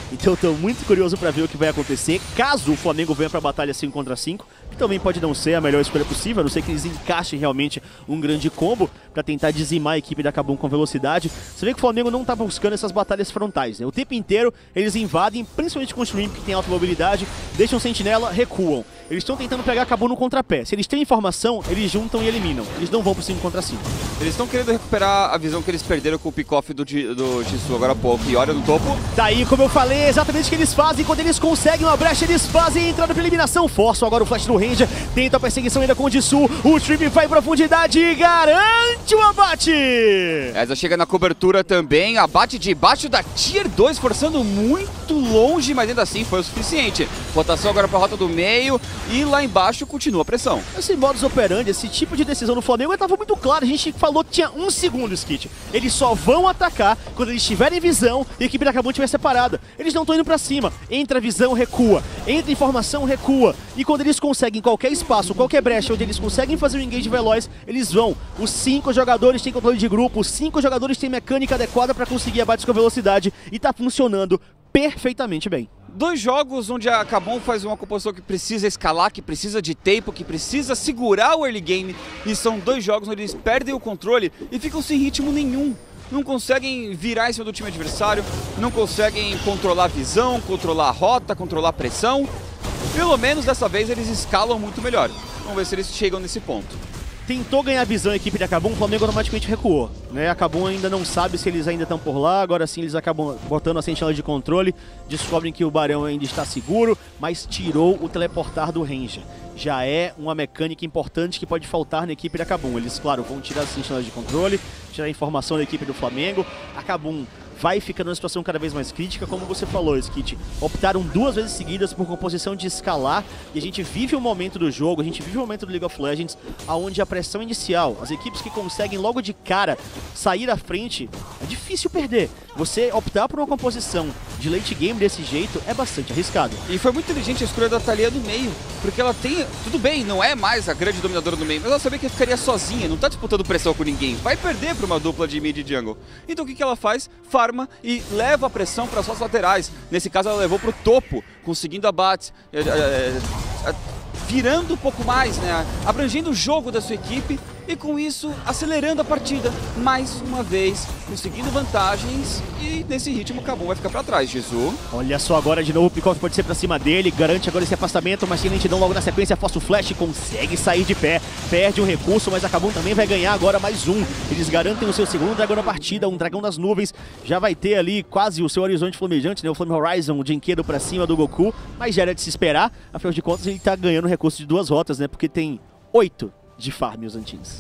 Então eu tô muito curioso pra ver o que vai acontecer caso o Flamengo venha pra batalha cinco contra cinco, que também pode não ser a melhor escolha possível, a não ser que eles encaixem realmente um grande combo pra tentar dizimar a equipe da Kabum com velocidade. Você vê que o Flamengo não tá buscando essas batalhas frontais, né? O tempo inteiro eles invadem, principalmente com o Stream, que tem alta mobilidade, deixam sentinela, recuam. Eles estão tentando pegar a Kabum no contrapé. Se eles têm informação, eles juntam e eliminam. Eles não vão pro cinco contra cinco. Eles estão querendo recuperar a visão que eles perderam com o pick-off do, do Jisoo agora há pouco. E olha no topo. Tá aí, como eu falei, é exatamente o que eles fazem. Quando eles conseguem uma brecha, eles fazem a entrada pra eliminação. Forçam agora o flash do Ranger. Tenta a perseguição ainda com o Jisoo. O Stream vai em profundidade e garante o abate. Essa chega na cobertura também. Abate debaixo da Tier dois, forçando muito longe, mas ainda assim foi o suficiente. Rotação agora pra rota do meio. E lá embaixo continua a pressão. Esse modus operandi, esse tipo de decisão no Flamengo estava muito claro. A gente falou que tinha um segundo, Skit. Eles só vão atacar quando eles tiverem visão e a equipe da Kabum estiver separada. Eles não estão indo pra cima. Entra visão, recua. Entra informação, recua. E quando eles conseguem qualquer espaço, qualquer brecha onde eles conseguem fazer um engage veloz, eles vão. Os cinco jogadores têm controle de grupo, os cinco jogadores têm mecânica adequada para conseguir abates com velocidade e tá funcionando perfeitamente bem. Dois jogos onde a Kabum faz uma composição que precisa escalar, que precisa de tempo, que precisa segurar o early game. E são dois jogos onde eles perdem o controle e ficam sem ritmo nenhum. Não conseguem virar em cima do time adversário, não conseguem controlar a visão, controlar a rota, controlar a pressão. Pelo menos dessa vez eles escalam muito melhor. Vamos ver se eles chegam nesse ponto. Tentou ganhar visão a equipe da Kabum, o Flamengo automaticamente recuou, né? A Kabum ainda não sabe se eles ainda estão por lá, agora sim eles acabam botando a sentinela de controle, descobrem que o Barão ainda está seguro, mas tirou o teleportar do Ranger. Já é uma mecânica importante que pode faltar na equipe da Kabum. Eles, claro, vão tirar as sentinelas de controle, tirar a informação da equipe do Flamengo. A Kabum vai ficando numa situação cada vez mais crítica, como você falou, Skit. Optaram duas vezes seguidas por composição de escalar e a gente vive um momento do jogo, a gente vive um momento do League of Legends onde a pressão inicial, as equipes que conseguem logo de cara sair à frente, é difícil perder. Você optar por uma composição de late game desse jeito é bastante arriscado. E foi muito inteligente a escolha da Thalia no meio, porque ela tem, tudo bem, não é mais a grande dominadora do meio, mas ela sabia que ficaria sozinha, não tá disputando pressão com ninguém, vai perder para uma dupla de mid e jungle. Então o que, que ela faz? Farma e leva a pressão para as suas laterais. Nesse caso ela levou para o topo, conseguindo abates, é, é, é, virando um pouco mais, né? Abrangendo o jogo da sua equipe e com isso acelerando a partida mais uma vez, conseguindo vantagens e nesse ritmo o Kabum vai ficar para trás. Jisoo. Olha só agora de novo, o Pick-off pode ser para cima dele, garante agora esse afastamento, mas tem lentidão logo na sequência, força o flash, consegue sair de pé, perde um recurso, mas a Kabum também vai ganhar agora mais um. Eles garantem o seu segundo dragão na partida, um dragão das nuvens, já vai ter ali quase o seu horizonte flamejante, né? O Flame Horizon, o Jinkedo para cima do Goku, mas já era de se esperar, afinal de contas ele tá ganhando recurso de duas rotas, né? Porque tem oito de farm os antigos.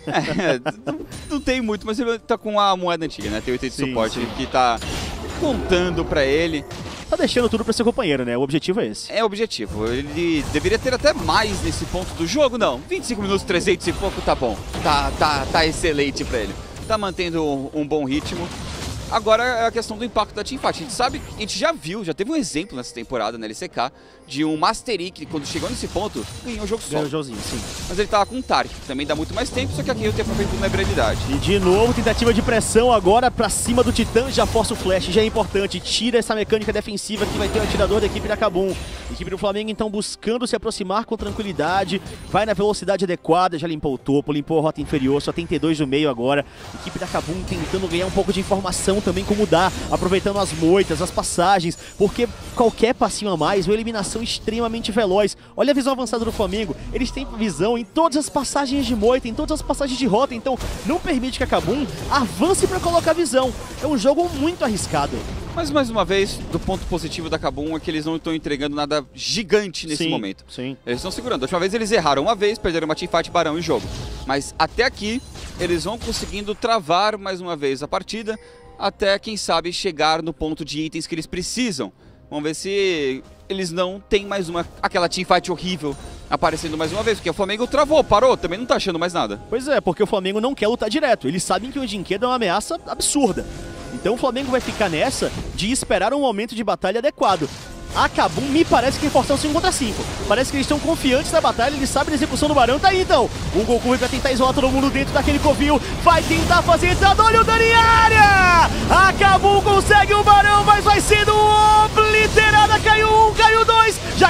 É, não, não tem muito, mas ele tá com a moeda antiga, né? Tem oito de Sim, suporte sim. que tá contando pra ele. Tá deixando tudo pra seu companheiro, né? O objetivo é esse. É o objetivo. Ele deveria ter até mais nesse ponto do jogo, não. vinte e cinco minutos, trezentos e pouco, tá bom. Tá, tá, tá excelente pra ele. Tá mantendo um, um bom ritmo. Agora é a questão do impacto da teamfight. A gente sabe, a gente já viu, já teve um exemplo nessa temporada na L C K de um Mastery que quando chegou nesse ponto ganhou o jogo só. Ganhou o jogozinho, sim. Mas ele tava com um Tark, que também dá muito mais tempo, só que aqui o tempo foi na habilidade. E de novo, tentativa de pressão agora pra cima do Titã, já força o flash, já é importante, tira essa mecânica defensiva que vai ter o atirador da equipe da Kabum. Equipe do Flamengo então buscando se aproximar com tranquilidade, vai na velocidade adequada, já limpou o topo, limpou a rota inferior, só tem T dois no meio agora. Equipe da Kabum tentando ganhar um pouco de informação também como dá, aproveitando as moitas, as passagens, porque qualquer passinho a mais, uma eliminação extremamente veloz. Olha a visão avançada do Flamengo, eles têm visão em todas as passagens de moita, em todas as passagens de rota, então não permite que a Kabum avance para colocar visão. É um jogo muito arriscado. Mas mais uma vez, do ponto positivo da Kabum é que eles não estão entregando nada gigante nesse sim, momento. Sim. Eles estão segurando. A última vez eles erraram uma vez, perderam uma teamfight, Barão e jogo. Mas até aqui, eles vão conseguindo travar mais uma vez a partida, até, quem sabe, chegar no ponto de itens que eles precisam. Vamos ver se eles não têm mais uma aquela teamfight horrível aparecendo mais uma vez, porque o Flamengo travou, parou, também não tá achando mais nada. Pois é, porque o Flamengo não quer lutar direto. Eles sabem que o Jinkedo é uma ameaça absurda. Então o Flamengo vai ficar nessa de esperar um momento de batalha adequado. A Kabum me parece que reforçar o cinco contra cinco. Parece que eles estão confiantes na batalha, eles sabem da execução do Barão. Tá aí então. O Goku vai tentar isolar todo mundo dentro daquele covil. Vai tentar fazer entrada. Olha o Dani em área! A Kabum consegue o Barão, mas vai sendo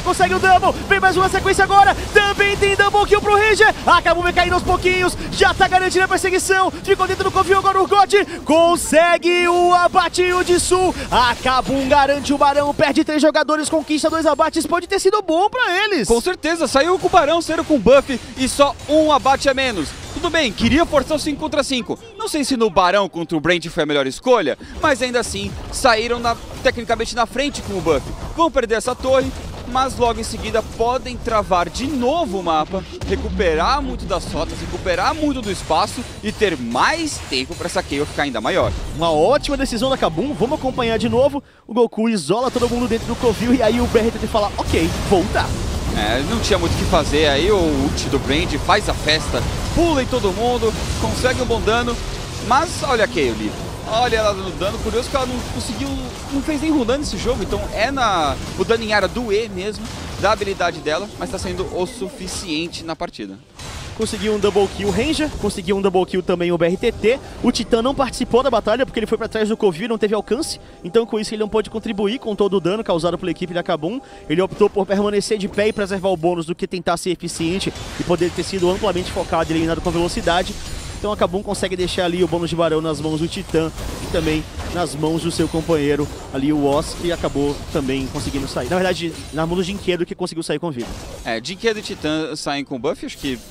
consegue o double, vem mais uma sequência agora, também tem double kill pro Ranger, acabou me caindo aos pouquinhos, já tá garantindo a perseguição, ficou dentro do covil agora o Urgot, consegue o abate o de Sul, Akabum garante o Barão, perde três jogadores, conquista dois abates, pode ter sido bom pra eles. Com certeza, saiu com o Barão, saíram com buff e só um abate a menos. Tudo bem, queria forçar o cinco contra cinco. Não sei se no Barão contra o Brand foi a melhor escolha, mas ainda assim saíram na, tecnicamente na frente com o buff. Vão perder essa torre, mas logo em seguida podem travar de novo o mapa, recuperar muito das rotas, recuperar muito do espaço e ter mais tempo para essa Kayle ficar ainda maior. Uma ótima decisão da Kabum, vamos acompanhar de novo. O Goku isola todo mundo dentro do covil e aí o B R T T fala, ok, voltar. É, não tinha muito o que fazer, aí o ult do Brand faz a festa, pula em todo mundo, consegue um bom dano, mas olha a Kayle, olha ela dando dano, curioso que ela não conseguiu, não fez nem run nesse jogo, então é na, o dano em área do E mesmo, da habilidade dela, mas está sendo o suficiente na partida. Conseguiu um double kill o Ranger, conseguiu um double kill também o B R T T. O Titã não participou da batalha porque ele foi pra trás do covil e não teve alcance. Então com isso ele não pôde contribuir com todo o dano causado pela equipe da Kabum. Ele optou por permanecer de pé e preservar o bônus do que tentar ser eficiente e poder ter sido amplamente focado e eliminado com velocidade. Então a Kabum consegue deixar ali o bônus de Barão nas mãos do Titã e também nas mãos do seu companheiro ali, o Oz, que acabou também conseguindo sair. Na verdade, nas mãos do Jinquedo, que conseguiu sair com vida. É, Jinquedo e Titã saem com buff, acho que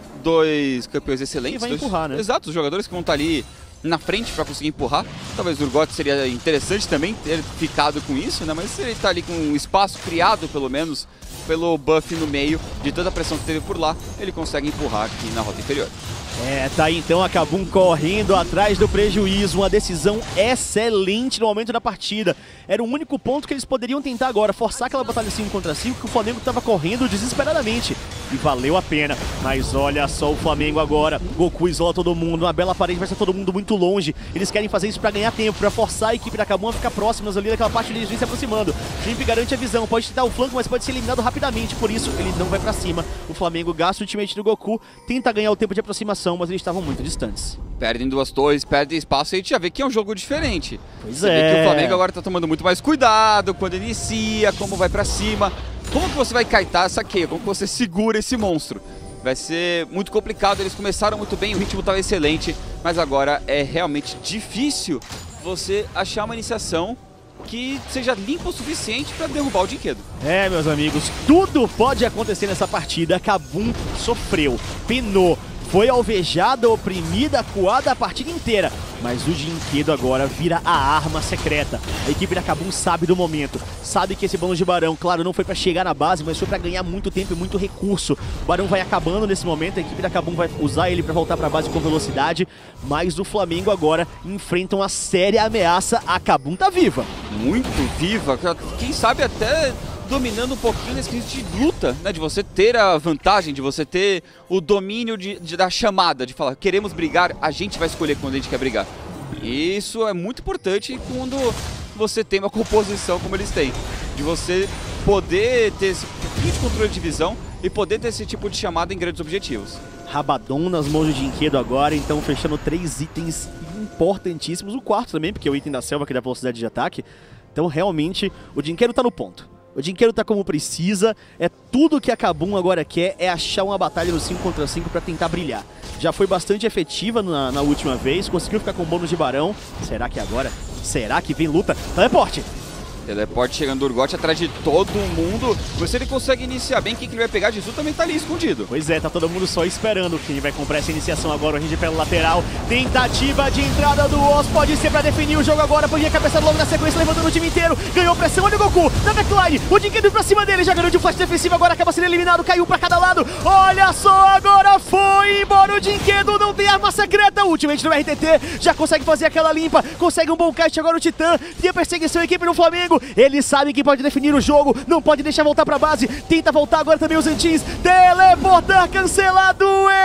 dois campeões excelentes. E vai dois... empurrar, né? Exato, os jogadores que vão estar ali na frente para conseguir empurrar. Talvez o Urgot seria interessante também ter ficado com isso, né? Mas se ele tá ali com um espaço criado, pelo menos, pelo buff no meio, de tanta pressão que teve por lá, ele consegue empurrar aqui na rota inferior. É, tá aí então a Kabum correndo atrás do prejuízo, uma decisão excelente no momento da partida. Era o único ponto que eles poderiam tentar agora, forçar aquela batalha cinco contra cinco, que o Flamengo estava correndo desesperadamente. E valeu a pena, mas olha só o Flamengo agora, Goku isola todo mundo, uma bela parede, vai ser todo mundo muito longe. Eles querem fazer isso pra ganhar tempo, pra forçar a equipe da Kabum a ficar próximas ali daquela parte onde eles vêm se aproximando. Jimp garante a visão, pode tentar o flanco, mas pode ser eliminado rapidamente, por isso ele não vai pra cima. O Flamengo gasta o ultimate do Goku, tenta ganhar o tempo de aproximação, mas eles estavam muito distantes. Perdem duas torres, perdem espaço e a gente já vê que é um jogo diferente. Pois Você é. vê que o Flamengo agora tá tomando muito mais cuidado quando inicia, como vai pra cima. Como que você vai kaitar essa Kayle? Como que você segura esse monstro? Vai ser muito complicado, eles começaram muito bem, o ritmo estava excelente, mas agora é realmente difícil você achar uma iniciação que seja limpa o suficiente para derrubar o Jinquedo. É, meus amigos, tudo pode acontecer nessa partida. Kabum sofreu, penou, foi alvejada, oprimida, acuada a partida inteira. Mas o Jinquedo agora vira a arma secreta. A equipe da Kabum sabe do momento, sabe que esse bônus de Barão, claro, não foi pra chegar na base, mas foi pra ganhar muito tempo e muito recurso. O Barão vai acabando nesse momento, a equipe da Kabum vai usar ele pra voltar pra base com velocidade, mas o Flamengo agora enfrenta uma séria ameaça. A Kabum tá viva. Muito viva, quem sabe até dominando um pouquinho nesse quesito de luta, né? De você ter a vantagem, de você ter o domínio de, de, da chamada, de falar, queremos brigar, a gente vai escolher quando a gente quer brigar. E isso é muito importante quando você tem uma composição como eles têm, de você poder ter esse pouquinho de controle de visão e poder ter esse tipo de chamada em grandes objetivos. Rabadon nas mãos do Jinquedo agora, então fechando três itens importantíssimos, o quarto também, porque é o item da selva que dá velocidade de ataque. Então realmente o Jinquedo tá no ponto. O Jinquedo tá como precisa, é tudo que a Kabum agora quer, é achar uma batalha no cinco contra cinco pra tentar brilhar. Já foi bastante efetiva na, na última vez, conseguiu ficar com bônus de Barão. Será que agora? Será que vem luta? Teleporte! Teleporte chegando do Urgot atrás de todo mundo. Mas se ele consegue iniciar bem, quem que ele vai pegar? Jesus também tá ali escondido. Pois é, tá todo mundo só esperando quem vai comprar essa iniciação agora. O Ranger pelo lateral. Tentativa de entrada do Oz. Pode ser pra definir o jogo agora. Podia cabeçar logo na sequência, levantando o time inteiro. Ganhou pressão. Olha o Goku na backline. O Jinquedo pra cima dele. Já ganhou de um flash defensivo. Agora acaba sendo eliminado. Caiu pra cada lado. Olha só, agora foi embora o Jinquedo. Não tem arma secreta. O ultimate do R T T já consegue fazer aquela limpa. Consegue um bom kite agora o Titã. Tem a perseguição, a equipe do Flamengo. Ele sabe que pode definir o jogo, não pode deixar voltar pra base, tenta voltar agora também os Antins, teleportar cancelado,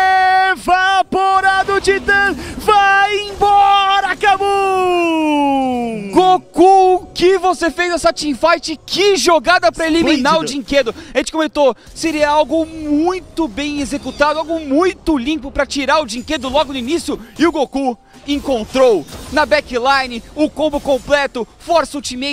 evaporado o Titã, vai embora, Kabum! Goku, o que você fez nessa teamfight? Que jogada pra eliminar o Jinquedo. A gente comentou, seria algo muito bem executado, algo muito limpo pra tirar o Jinquedo logo no início, e o Goku encontrou na backline o combo completo, força ultimate, ele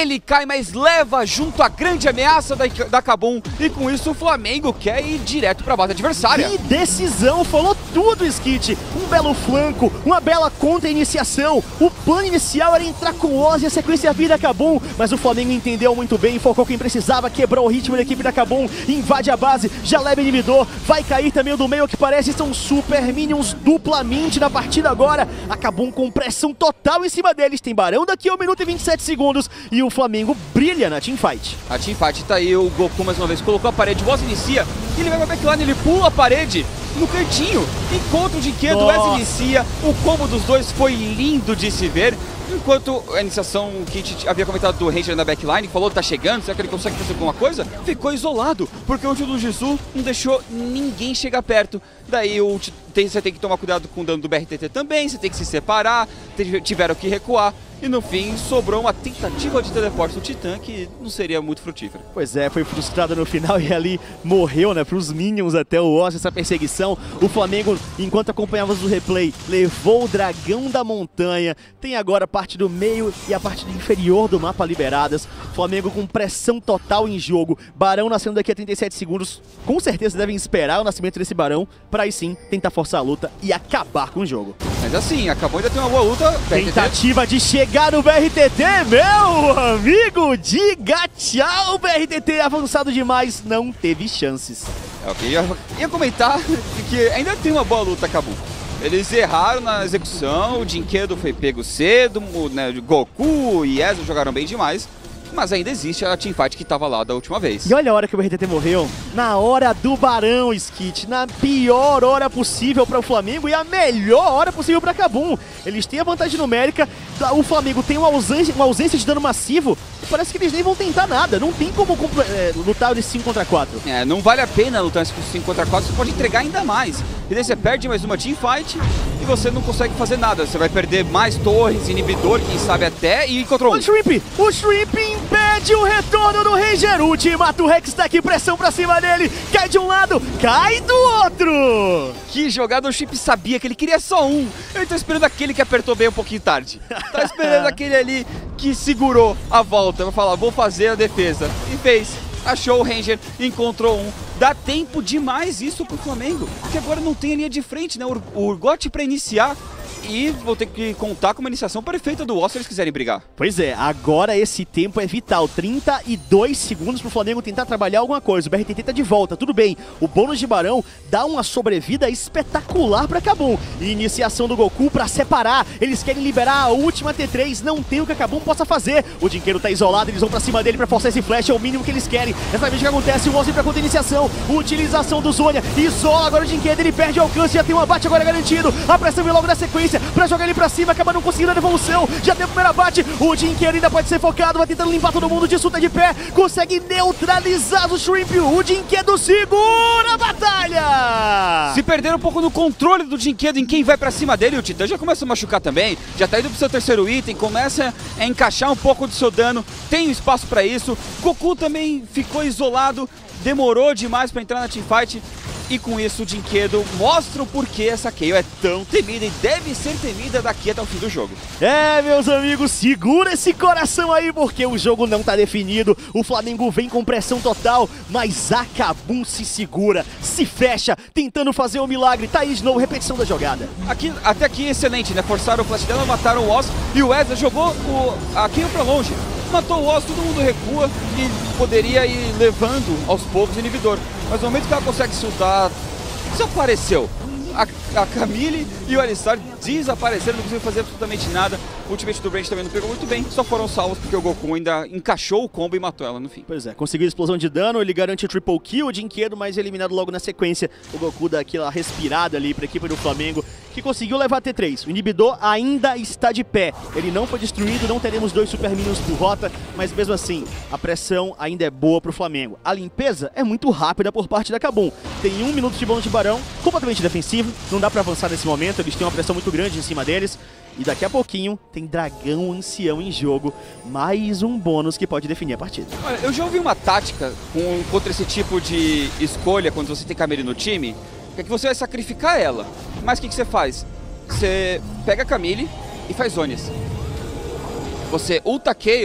Ele cai, mas leva junto a grande ameaça da, da Kabum. E com isso o Flamengo quer ir direto para a base adversária. Que decisão! Falou tudo, Skit. Um belo flanco, uma bela contra-iniciação. O plano inicial era entrar com o Oz e a sequência vir da Kabum. Mas o Flamengo entendeu muito bem, focou quem precisava, quebrou o ritmo da equipe da Kabum, invade a base, já leva inibidor, vai cair também o do meio, que parece são Super Minions duplamente na partida agora. A Kabum com pressão total em cima deles, tem Barão daqui a um minuto e vinte e sete segundos e o Flamengo brilha na teamfight. A teamfight tá aí, o Goku mais uma vez colocou a parede, o Oz inicia, ele vai pra backline, ele pula a parede no cantinho, encontra o Jinquedo, o Oz inicia, o combo dos dois foi lindo de se ver. Enquanto a iniciação que a gente havia comentado do Ranger na backline, falou tá chegando, será que ele consegue fazer alguma coisa? Ficou isolado, porque o Julu Jisu não deixou ninguém chegar perto. Daí o, tem, você tem que tomar cuidado com o dano do B R T T também, você tem que se separar, tiveram que recuar. E no fim, sobrou uma tentativa de teleporte do Titã que não seria muito frutífera. Pois é, foi frustrado no final e ali morreu, né, pros Minions até o Oz, essa perseguição. O Flamengo, enquanto acompanhávamos o replay, levou o Dragão da Montanha. Tem agora a parte do meio e a parte inferior do mapa liberadas. Flamengo com pressão total em jogo. Barão nascendo daqui a trinta e sete segundos. Com certeza devem esperar o nascimento desse Barão para aí sim tentar forçar a luta e acabar com o jogo. Mas assim, acabou de ter uma boa luta. Tentativa de chegar no B R T T, meu amigo, diga tchau, B R T T avançado demais, não teve chances. É, ok, eu ia comentar que ainda tem uma boa luta, Kabum. Eles erraram na execução, o Jinquedo foi pego cedo, o, né, Goku e Ezio jogaram bem demais. Mas ainda existe a teamfight que estava lá da última vez. E olha a hora que o B R T T morreu. Na hora do Barão, Skit. Na pior hora possível para o Flamengo e a melhor hora possível para Kabum. Eles têm a vantagem numérica. O Flamengo tem uma ausência, uma ausência de dano massivo. E parece que eles nem vão tentar nada. Não tem como é, lutar nesse cinco contra quatro. É, não vale a pena lutar nesse cinco contra quatro. Você pode entregar ainda mais. E daí você perde mais uma teamfight e você não consegue fazer nada. Você vai perder mais torres, inibidor, quem sabe até, e encontrou um. O Shrimp! O Shrimp impede o retorno do Ranger. O Ultimato Rex tá aqui, pressão pra cima dele. Cai de um lado, cai do outro. Que jogada, o Shrimp sabia que ele queria só um. Eu tô esperando aquele que apertou bem um pouquinho tarde. Tá esperando aquele ali que segurou a volta. Vai falar, vou fazer a defesa. E fez. Achou o Ranger, encontrou um. Dá tempo demais isso pro Flamengo, porque agora não tem a linha de frente, né? O Urgot pra iniciar. E vou ter que contar com uma iniciação perfeita do Oz se eles quiserem brigar. Pois é, agora esse tempo é vital. trinta e dois segundos pro Flamengo tentar trabalhar alguma coisa. O B R T T tá de volta, tudo bem. O bônus de Barão dá uma sobrevida espetacular pra Kabum. Iniciação do Goku pra separar. Eles querem liberar a última T três. Não tem o que a Kabum possa fazer. O Jinquedo tá isolado, eles vão pra cima dele pra forçar esse flash. É o mínimo que eles querem. Essa vez o que acontece, o Oz vem pra contra iniciação. Utilização do Zônia. Isola agora o Jinquedo, ele perde o alcance. Já tem um abate agora garantido. A pressão vem logo na sequência pra jogar ele pra cima, acaba não conseguindo a devolução. Já tem o primeiro abate, o Jinquedo ainda pode ser focado, vai tentando limpar todo mundo, Jisu tá de pé, consegue neutralizar o Shrimp, o Jinquedo segura a batalha! Se perder um pouco no controle do Jinquedo em quem vai pra cima dele, o Titã já começa a machucar também, já tá indo pro seu terceiro item, começa a encaixar um pouco do seu dano, tem espaço pra isso. Goku também ficou isolado, demorou demais pra entrar na teamfight. E com isso o Jinquedo mostra o porquê essa Kayle é tão temida e deve ser temida daqui até o fim do jogo. É, meus amigos, segura esse coração aí porque o jogo não tá definido. O Flamengo vem com pressão total, mas a Kabum se segura, se fecha, tentando fazer um milagre. Tá aí de novo, repetição da jogada. Aqui, até aqui excelente, né? Forçaram o flash dela, mataram o Oz e o Ezra jogou o, a Kayle pra longe. Matou o Oz, todo mundo recua e poderia ir levando aos poucos o inibidor. Mas no momento que ela consegue soltar, desapareceu. A, a Camille e o Alistar desapareceram, não conseguiram fazer absolutamente nada. O ultimate do Range também não pegou muito bem, só foram salvos porque o Goku ainda encaixou o combo e matou ela no fim. Pois é, conseguiu explosão de dano, ele garante o triple kill, o Jinquedo, mas eliminado logo na sequência. O Goku dá aquela respirada ali para a equipe do Flamengo, que conseguiu levar a T três. O inibidor ainda está de pé, ele não foi destruído, não teremos dois Super Minions por rota, mas mesmo assim, a pressão ainda é boa para o Flamengo. A limpeza é muito rápida por parte da Kabum. Tem um minuto de bônus de Barão, completamente defensivo, não dá para avançar nesse momento, eles têm uma pressão muito grande em cima deles. E daqui a pouquinho tem Dragão Ancião em jogo, mais um bônus que pode definir a partida. Olha, eu já ouvi uma tática com, contra esse tipo de escolha, quando você tem Camille no time, que é que você vai sacrificar ela. Mas o que, que você faz? Você pega a Camille e faz zones. Você ulta a Kayle,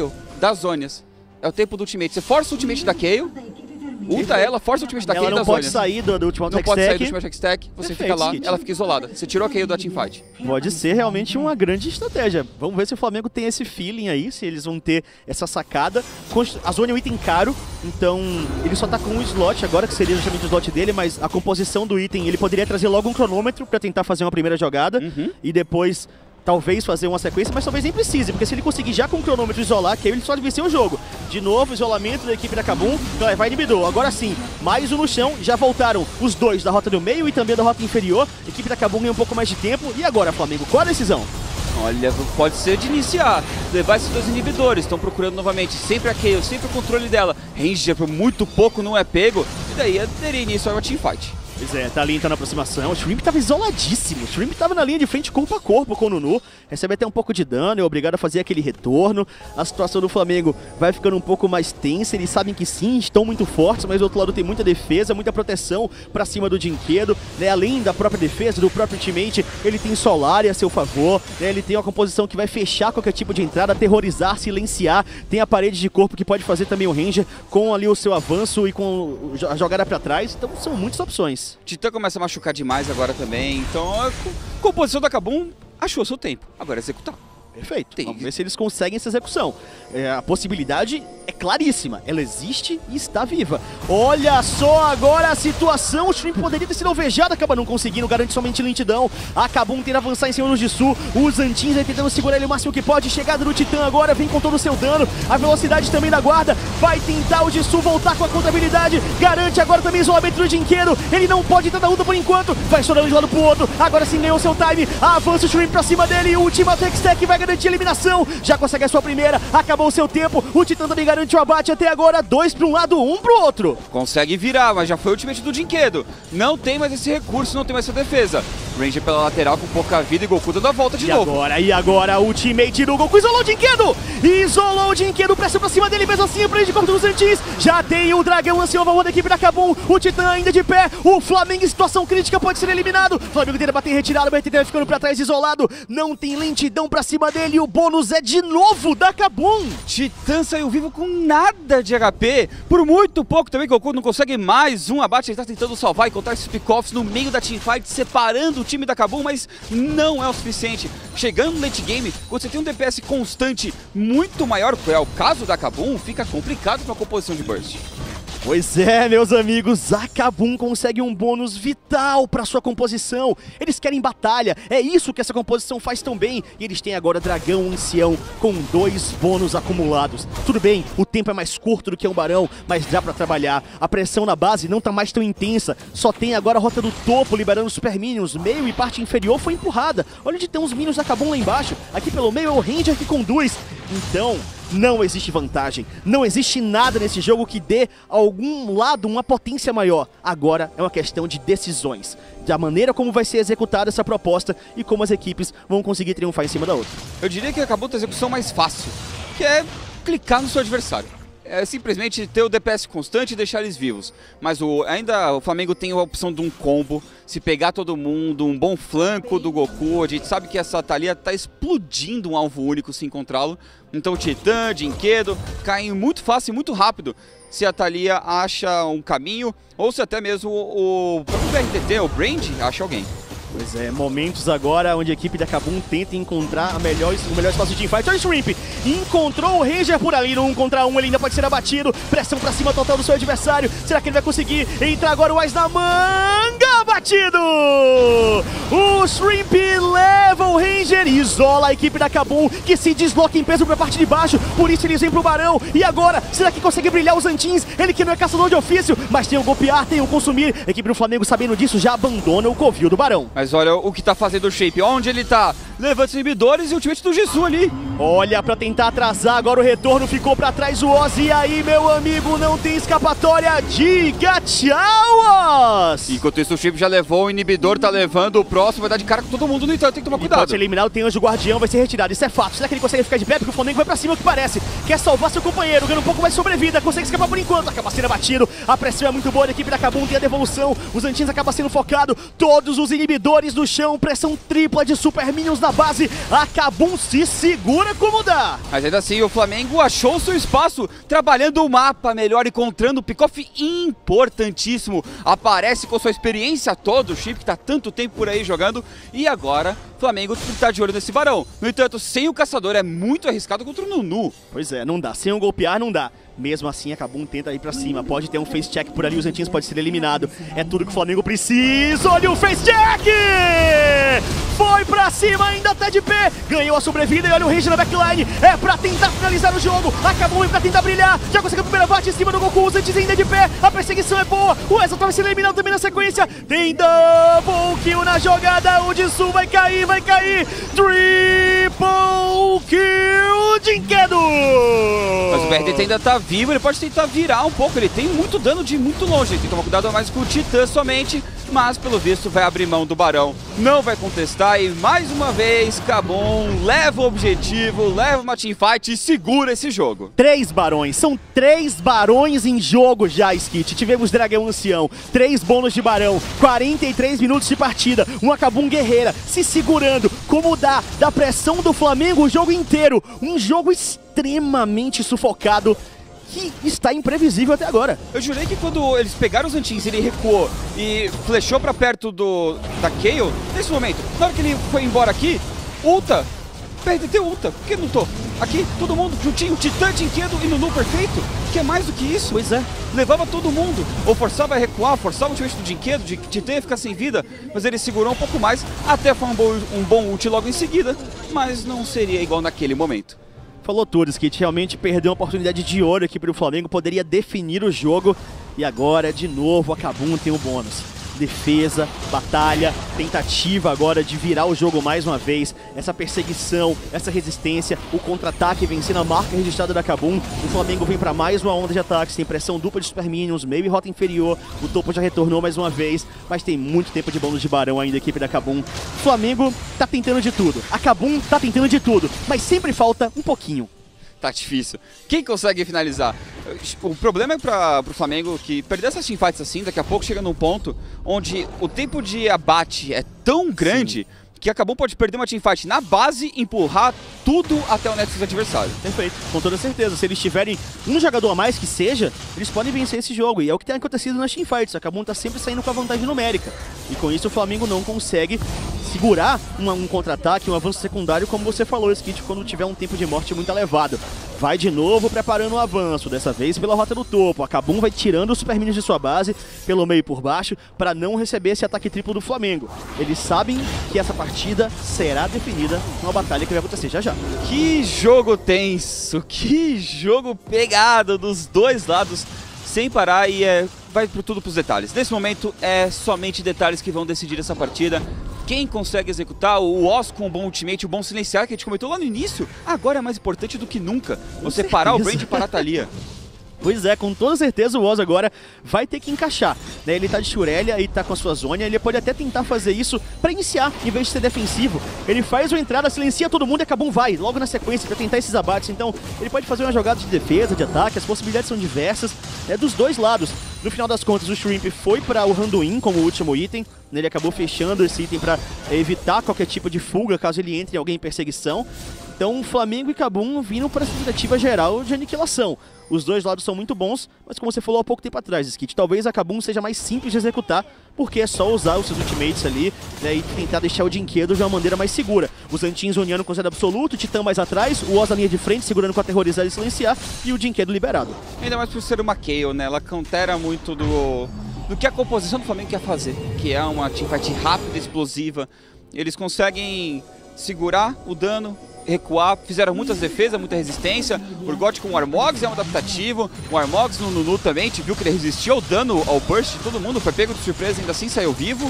das Zônias. É o tempo do ultimate. Você força o ultimate da Kayle, ulta ela, força o ultimate da Kayle Ela e não das pode Zônias. sair do, do último Não attack pode sair do stack. último attack stack, você Perfeito, fica lá, Skit. ela fica isolada. Você tirou a Kayle da teamfight. Pode ser realmente uma grande estratégia. Vamos ver se o Flamengo tem esse feeling aí, se eles vão ter essa sacada. A Zônia é um item caro, então ele só tá com um slot agora, que seria justamente o slot dele, mas a composição do item, ele poderia trazer logo um cronômetro pra tentar fazer uma primeira jogada Uhum. e depois talvez fazer uma sequência, mas talvez nem precise, porque se ele conseguir já com o cronômetro isolar, que aí ele só deve vencer o jogo. De novo, isolamento da equipe da Kabum, então vai inibidor. Agora sim, mais um no chão, já voltaram os dois da rota do meio e também da rota inferior. A equipe da Kabum ganha um pouco mais de tempo. E agora, Flamengo, qual a decisão? Olha, pode ser de iniciar, levar esses dois inibidores, estão procurando novamente, sempre a Kayle, sempre o controle dela. Ranger por muito pouco não é pego, e daí teria início a teamfight. Pois é, tá ali então na aproximação. O Shrimp tava isoladíssimo. O Shrimp tava na linha de frente corpo a corpo com o Nunu. Recebe até um pouco de dano, é obrigado a fazer aquele retorno. A situação do Flamengo vai ficando um pouco mais tensa. Eles sabem que sim, estão muito fortes, mas do outro lado tem muita defesa, muita proteção pra cima do Jinquedo. Né? Além da própria defesa, do próprio teammate, ele tem Solari a seu favor. Né? Ele tem uma composição que vai fechar qualquer tipo de entrada, aterrorizar, silenciar. Tem a parede de corpo que pode fazer também o Ranger com ali o seu avanço e com a jogada pra trás. Então são muitas opções. Titã começa a machucar demais agora também, então a composição da Kabum achou seu tempo, agora é executar. Perfeito. Tem. Vamos ver se eles conseguem essa execução. É, a possibilidade é claríssima. Ela existe e está viva. Olha só agora a situação. O Shrimp poderia ter sido alvejado, acaba não conseguindo. Garante somente lentidão. A Kabum tenta avançar em cima do Jisoo. Os Antins aí tentando segurar ele o máximo que pode. Chegada do Titã agora. Vem com todo o seu dano. A velocidade também da guarda. Vai tentar o Jisoo voltar com a contabilidade. Garante agora também isolamento do Jinquedo. Ele não pode entrar na luta por enquanto. Vai estourando de um lado pro outro. Agora sim ganhou seu time. Avança o Shrimp pra cima dele. Última Tech Stack vai garantir a eliminação, já consegue a sua primeira, acabou o seu tempo, o Titã também garante o abate até agora, dois para um lado, um pro outro. Consegue virar, mas já foi o ultimate do Jinquedo, não tem mais esse recurso, não tem mais essa defesa. Ranger pela lateral com pouca vida e Goku dando a volta de e novo. Agora, e agora, o ultimate do Goku isolou o Jinquedo, isolou o Jinquedo, pressão pra cima dele, mesmo assim, prende de corpo dos Antins, já tem o dragão ancião a favor da equipe da Kabum, o Titã ainda de pé, o Flamengo em situação crítica pode ser eliminado, o Flamengo tenta bater em retirada, o B T T ficando pra trás isolado, não tem lentidão pra cima dele, o bônus é de novo da Kabum. Titã saiu vivo com nada de H P, por muito pouco também Goku não consegue mais um abate, ele tá tentando salvar e encontrar esses pick-offs no meio da teamfight, separando o time da Kabum, mas não é o suficiente. Chegando no late game, quando você tem um D P S constante muito maior, que é o caso da Kabum, fica complicado com a composição de burst. Pois é, meus amigos, a Kabum consegue um bônus vital para sua composição. Eles querem batalha, é isso que essa composição faz tão bem. E eles têm agora Dragão Ancião com dois bônus acumulados. Tudo bem, o tempo é mais curto do que um Barão, mas dá para trabalhar. A pressão na base não tá mais tão intensa. Só tem agora a rota do topo liberando os Super Minions. Meio e parte inferior foi empurrada. Olha onde tem os Minions da Kabum lá embaixo. Aqui pelo meio é o Ranger que conduz. Então... não existe vantagem, não existe nada nesse jogo que dê a algum lado uma potência maior. Agora é uma questão de decisões, da maneira como vai ser executada essa proposta e como as equipes vão conseguir triunfar em cima da outra. Eu diria que acabou a execução mais fácil, que é clicar no seu adversário. É simplesmente ter o D P S constante e deixar eles vivos. Mas o, ainda o Flamengo tem a opção de um combo, se pegar todo mundo, um bom flanco do Goku. A gente sabe que essa Thalia tá explodindo um alvo único se encontrá-lo. Então Titã, Jinquedo caem muito fácil e muito rápido se a Thalia acha um caminho ou se até mesmo o, o próprio B R T T, o Brand, acha alguém. Pois é, momentos agora onde a equipe da Kabum tenta encontrar a melhor, o melhor espaço de teamfight. Olha o Shrimp, encontrou o Ranger por ali no um contra um, ele ainda pode ser abatido. Pressão pra cima total do seu adversário. Será que ele vai conseguir entrar agora o Ice na manga? Abatido! O Shrimp leva o Ranger e isola a equipe da Kabum, que se desloca em peso pra parte de baixo. Por isso eles vêm pro Barão. E agora, será que consegue brilhar os Antins? Ele que não é caçador de ofício, mas tem o golpear, tem o consumir. A equipe do Flamengo, sabendo disso, já abandona o covil do Barão. Mas olha o que tá fazendo o Shape, onde ele tá? Levanta os inibidores e o ultimate do Jisoo ali. Olha, pra tentar atrasar, agora o retorno ficou pra trás o Ozzy. E aí, meu amigo, não tem escapatória. Diga tchau, Oz! Enquanto isso, o Shape já levou o inibidor, tá levando o próximo, vai dar de cara com todo mundo, no entanto, tem que tomar E cuidado. pode eliminar, tem Anjo Guardião, vai ser retirado, isso é fato. Será que ele consegue ficar de pé? Porque o Flamengo vai pra cima, o que parece. Quer salvar seu companheiro, ganhando um pouco mais de sobrevida, consegue escapar por enquanto, acaba sendo abatido. A pressão é muito boa, a equipe da Kabum tem a devolução. Os Antins acaba sendo focado, todos os inibidores no chão, pressão tripla de Super Minions na sua base, a Kabum se segura como dá. Mas ainda assim, o Flamengo achou seu espaço, trabalhando o mapa melhor, encontrando o pick-off importantíssimo. Aparece com sua experiência toda, o Chip que tá tanto tempo por aí jogando, e agora o Flamengo tá de olho nesse Barão. No entanto, sem o Caçador é muito arriscado contra o Nunu. Pois é, não dá. Sem o golpear, não dá. Mesmo assim, a Kabum tenta ir pra cima. Pode ter um face check por ali, os Antinhos pode ser eliminado. É tudo que o Flamengo precisa. Olha o face check! Foi pra cima, ainda tá de pé. Ganhou a sobrevida e olha o Rage na backline. É pra tentar finalizar o jogo. A Kabum vem pra tentar brilhar. Já conseguiu a primeira bate em cima do Goku. Os Antinhos ainda de pé. A perseguição é boa. O Ezreal vai ser eliminado também na sequência. Tem double kill na jogada. O Jisoo vai cair, vai cair. Triple kill de Jinkedo. Mas o B R D T ainda tá vivo, ele pode tentar virar um pouco, ele tem muito dano de muito longe, ele tem que tomar cuidado mais com o Titã somente, mas pelo visto vai abrir mão do Barão, não vai contestar e mais uma vez Kabum leva o objetivo, leva uma teamfight e segura esse jogo. Três barões, são três barões em jogo já, Skit. Tivemos Dragão Ancião, três bônus de barão, quarenta e três minutos de partida, uma Kabum guerreira se segurando, como dá, da pressão do Flamengo o jogo inteiro, um jogo extremamente sufocado, que está imprevisível até agora. Eu jurei que quando eles pegaram os Antinhos, ele recuou e flechou pra perto do da Kayle, nesse momento, na hora que ele foi embora aqui, ulta, B R D T ulta, por que não tô? Aqui, todo mundo juntinho, Titã, Jinkedo e Nunu perfeito, que é mais do que isso. Pois é. Levava todo mundo, ou forçava a recuar, forçava o ultimate do Jinkedo, de Titã ia ficar sem vida, mas ele segurou um pouco mais, até foi um bom, um bom ult logo em seguida, mas não seria igual naquele momento. Falou tudo, Skit. Realmente perdeu uma oportunidade de ouro aqui para o Flamengo, poderia definir o jogo. E agora, de novo, a Kabum tem o bônus. Defesa, batalha, tentativa agora de virar o jogo mais uma vez. Essa perseguição, essa resistência, o contra-ataque vencendo a marca registrada da Kabum. O Flamengo vem para mais uma onda de ataques, tem pressão dupla de Super Minions, meio e rota inferior. O topo já retornou mais uma vez, mas tem muito tempo de bônus de barão ainda a equipe da Kabum. O Flamengo tá tentando de tudo, a Kabum tá tentando de tudo, mas sempre falta um pouquinho. Tá difícil. Quem consegue finalizar? O problema é para o Flamengo que perder essas teamfights assim, daqui a pouco chega num ponto onde o tempo de abate é tão grande, sim, que a Kabum pode perder uma teamfight na base e empurrar tudo até o Nexus adversário. Perfeito, com toda certeza. Se eles tiverem um jogador a mais que seja, eles podem vencer esse jogo. E é o que tem acontecido nas teamfights. A Kabum tá sempre saindo com a vantagem numérica. E com isso o Flamengo não consegue segurar um, um contra-ataque, um avanço secundário, como você falou, Skit, quando tiver um tempo de morte muito elevado. Vai de novo preparando o avanço, dessa vez pela rota do topo. A Kabum vai tirando os Super Minions de sua base, pelo meio e por baixo, para não receber esse ataque triplo do Flamengo. Eles sabem que essa partida será definida numa batalha que vai acontecer já já. Que jogo tenso, que jogo pegado dos dois lados, sem parar, e é, vai por tudo pros detalhes. Nesse momento é somente detalhes que vão decidir essa partida. Quem consegue executar o Oz com um bom ultimate, o bom silenciar que a gente comentou lá no início, agora é mais importante do que nunca. Você parar o Brand e parar a Thalia. Pois é, com toda certeza o Oz agora vai ter que encaixar, né? Ele tá de Shurelia e tá com a sua Zhonya, ele pode até tentar fazer isso pra iniciar, em vez de ser defensivo. Ele faz uma entrada, silencia todo mundo e a Kabum vai, logo na sequência, pra tentar esses abates. Então, ele pode fazer uma jogada de defesa, de ataque, as possibilidades são diversas, né, dos dois lados. No final das contas, o Shrimp foi para o Randuin como último item, né? Ele acabou fechando esse item para evitar qualquer tipo de fuga, caso ele entre alguém em perseguição. Então, Flamengo e Kabum vindo para essa tentativa geral de aniquilação. Os dois lados são muito bons, mas como você falou há pouco tempo atrás, Skit, talvez a Kabum seja mais simples de executar, porque é só usar os seus ultimates ali, né, e tentar deixar o Jinkedo de uma maneira mais segura. Os Antinhos zoneando com zero absoluto, o Titã mais atrás, o Oz na linha de frente, segurando com aterrorizar e silenciar, e o Jinkedo liberado. Ainda mais por ser uma Kayle, né? Ela countera muito do, do que a composição do Flamengo quer fazer, que é uma teamfight rápida, explosiva. Eles conseguem segurar o dano, recuar, fizeram muitas defesas, muita resistência. O Urgot com o Armogs é um adaptativo, o Armogs no Nunu também, a gente viu que ele resistiu ao dano, ao burst de todo mundo, foi pego de surpresa, ainda assim saiu vivo.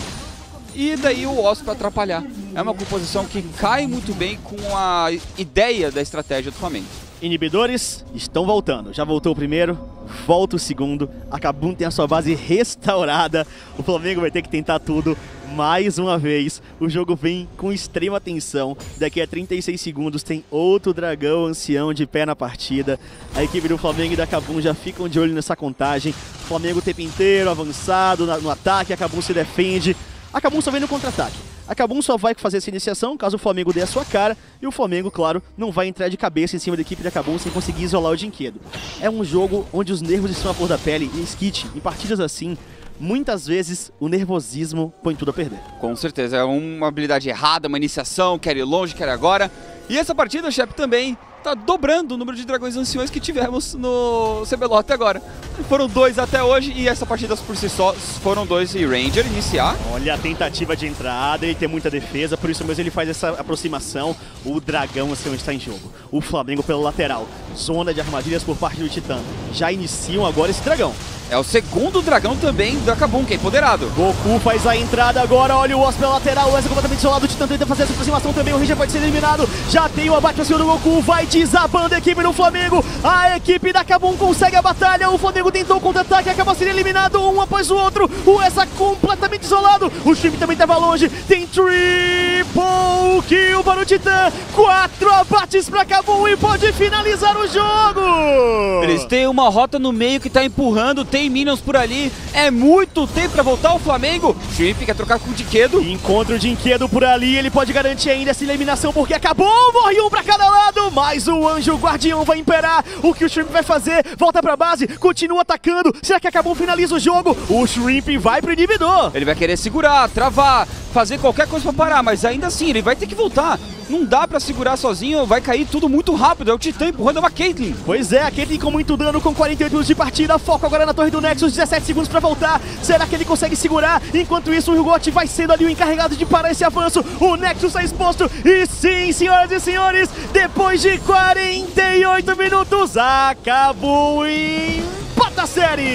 E daí o Oz para atrapalhar. É uma composição que cai muito bem com a ideia da estratégia do Flamengo. Inibidores estão voltando. Já voltou o primeiro, volta o segundo. A Kabum tem a sua base restaurada. O Flamengo vai ter que tentar tudo mais uma vez. O jogo vem com extrema tensão. Daqui a trinta e seis segundos tem outro dragão ancião de pé na partida. A equipe do Flamengo e da Kabum já ficam de olho nessa contagem. O Flamengo o tempo inteiro avançado no ataque. A Kabum se defende. A Kabum só vem no contra-ataque. A Kabum só vai fazer essa iniciação caso o Flamengo dê a sua cara, e o Flamengo, claro, não vai entrar de cabeça em cima da equipe da Kabum sem conseguir isolar o Jinquedo. É um jogo onde os nervos estão à flor da pele, e Skit, em partidas assim, muitas vezes o nervosismo põe tudo a perder. Com certeza, é uma habilidade errada, uma iniciação, quer ir longe, quer ir agora. E essa partida, Shep, também tá dobrando o número de dragões anciões que tivemos no C B L O L até agora. Foram dois até hoje e essa partida por si só foram dois e Ranger iniciar. Olha a tentativa de entrada, ele tem muita defesa, por isso mesmo ele faz essa aproximação. O dragão ancião está em jogo. O Flamengo pela lateral. Zona de armadilhas por parte do Titã. Já iniciam agora esse dragão. É o segundo dragão também da Kabum, que é empoderado. Goku faz a entrada agora, olha o Wasp pela lateral, o Wesley completamente isolado, o Titã tenta fazer essa aproximação também, o Ranger pode ser eliminado, já tem o abate pra cima do Goku, vai desabando a equipe do Flamengo, a equipe da Kabum consegue a batalha, o Flamengo tentou o contra-ataque, acaba sendo eliminado um após o outro, o Wesley completamente isolado, o Shrimp também estava longe, tem triple kill para o Titã, quatro abates pra Kabum e pode finalizar o jogo! Eles têm uma rota no meio que tá empurrando, tem minions por ali, é muito tempo pra voltar ao Flamengo. Shrimp quer trocar com o Jinquedo. Encontra o Jinquedo por ali, ele pode garantir ainda essa eliminação porque acabou, morre um pra cada lado, mas o Anjo Guardião vai imperar. O que o Shrimp vai fazer? Volta pra base, continua atacando, será que acabou, finaliza o jogo? O Shrimp vai pro inibidor. Ele vai querer segurar, travar, fazer qualquer coisa pra parar, mas ainda assim ele vai ter que voltar. Não dá pra segurar sozinho, vai cair tudo muito rápido. É o Titã empurrando uma Caitlyn. Pois é, a Caitlyn com muito dano, com quarenta e oito minutos de partida. Foco agora na torre do Nexus, dezessete segundos pra voltar. Será que ele consegue segurar? Enquanto isso, o Urgot vai sendo ali o encarregado de parar esse avanço. O Nexus está exposto. E sim, senhoras e senhores, depois de quarenta e oito minutos, acabou em... empata a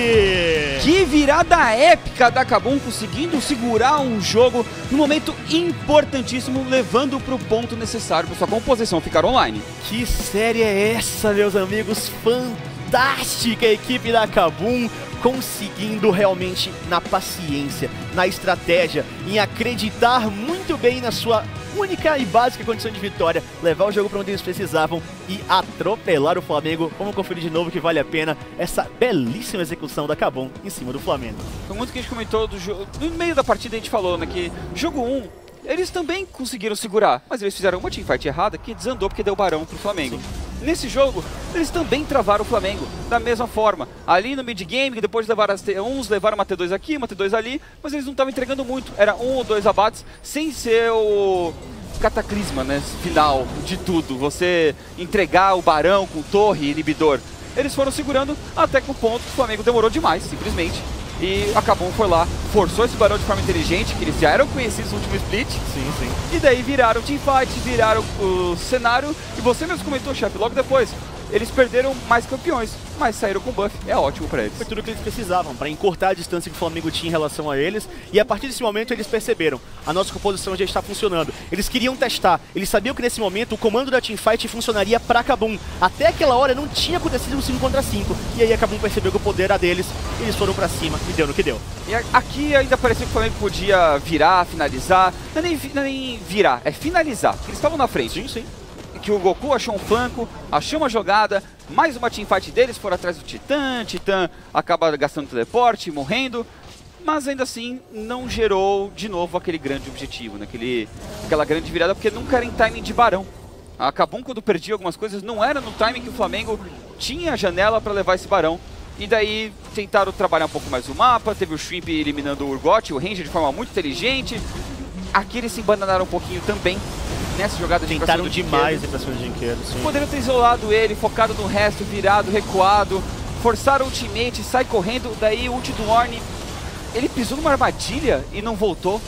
série! Que virada épica da Kabum, conseguindo segurar um jogo no momento importantíssimo, levando para o ponto necessário para sua composição ficar online. Que série é essa, meus amigos? Fantástica a equipe da Kabum, conseguindo realmente na paciência, na estratégia, em acreditar muito bem na sua única e básica condição de vitória, levar o jogo para onde eles precisavam e atropelar o Flamengo. Vamos conferir de novo que vale a pena essa belíssima execução da Kabum em cima do Flamengo. Foi muito que a gente comentou do jogo, no meio da partida a gente falou, né, que jogo um, eles também conseguiram segurar, mas eles fizeram uma teamfight errada que desandou porque deu barão pro Flamengo. Sim. Nesse jogo, eles também travaram o Flamengo, da mesma forma. Ali no mid-game, depois de levar as T uns, levaram uma T dois aqui, uma T dois ali, mas eles não estavam entregando muito. Era um ou dois abates, sem ser o cataclisma, né, final de tudo. Você entregar o barão com torre e inibidor. Eles foram segurando até que o ponto que o Flamengo demorou demais, simplesmente. E a Kabum foi lá, forçou esse barão de forma inteligente, que eles já eram conhecidos no último split. Sim, sim. E daí viraram teamfight, viraram o cenário. E você mesmo comentou, chefe, logo depois, eles perderam mais campeões, mas saíram com buff, é ótimo pra eles. Foi tudo o que eles precisavam, para encurtar a distância que o Flamengo tinha em relação a eles, e a partir desse momento eles perceberam, a nossa composição já está funcionando. Eles queriam testar, eles sabiam que nesse momento o comando da teamfight funcionaria pra Kabum. Até aquela hora não tinha acontecido um cinco contra cinco, e aí a Kabum percebeu que o poder era deles, e eles foram pra cima, e deu no que deu. E aqui ainda parecia que o Flamengo podia virar, finalizar, não é nem, não é nem virar, é finalizar, porque eles estavam na frente. Sim, sim. Que o Goku achou um flanco, achou uma jogada, mais uma teamfight deles, foram atrás do Titã, Titã acaba gastando teleporte, morrendo, mas ainda assim não gerou de novo aquele grande objetivo, né? aquele, aquela grande virada, porque nunca era em timing de barão. A Kabum, quando perdia algumas coisas, não era no timing que o Flamengo tinha a janela para levar esse barão. E daí tentaram trabalhar um pouco mais o mapa, teve o Shrimp eliminando o Urgot, o Ranger de forma muito inteligente. Aqui eles se embanaram um pouquinho também. Nessa jogada de tentaram demais ir pra cima do Jinquedo, sim. Poderiam ter isolado ele, focado no resto, virado, recuado, forçaram o ultimate, sai correndo, daí o ult do Ornn, ele pisou numa armadilha e não voltou.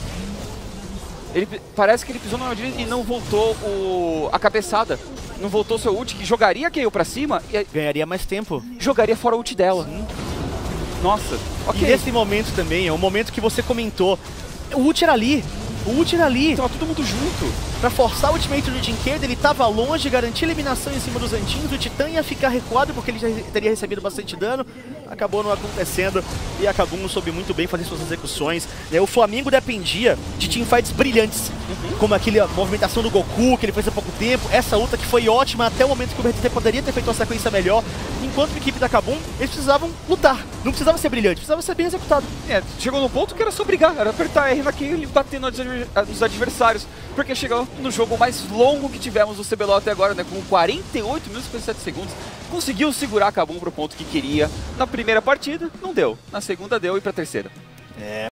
Ele, parece que ele pisou numa armadilha e não voltou o, a cabeçada. Não voltou seu ult, que jogaria a Kayle pra cima e ganharia mais tempo. Jogaria fora o ult dela. Sim. Nossa, ok. E nesse momento também, é o momento que você comentou, o ult era ali. O ult era ali. Tava todo mundo junto. Pra forçar o ultimate do Jinquedo, ele tava longe, garantir a eliminação em cima dos antinhos. O Titã ia ficar recuado porque ele já teria recebido bastante dano. Acabou não acontecendo e a Kabum soube muito bem fazer suas execuções. O Flamengo dependia de teamfights brilhantes, uhum. como aquela movimentação do Goku que ele fez há pouco tempo. Essa luta que foi ótima até o momento que o B R T T poderia ter feito uma sequência melhor. enquanto equipe da Kabum, eles precisavam lutar. Não precisava ser brilhante, precisava ser bem executado. É, chegou no ponto que era só brigar, era apertar R naquele e bater nos adver- nos adversários. Porque chegou no jogo mais longo que tivemos no C B L O L até agora, né? Com quarenta e oito minutos e cinquenta e sete segundos. Conseguiu segurar a Kabum pro ponto que queria. Na primeira partida, não deu. Na segunda deu e pra terceira. É.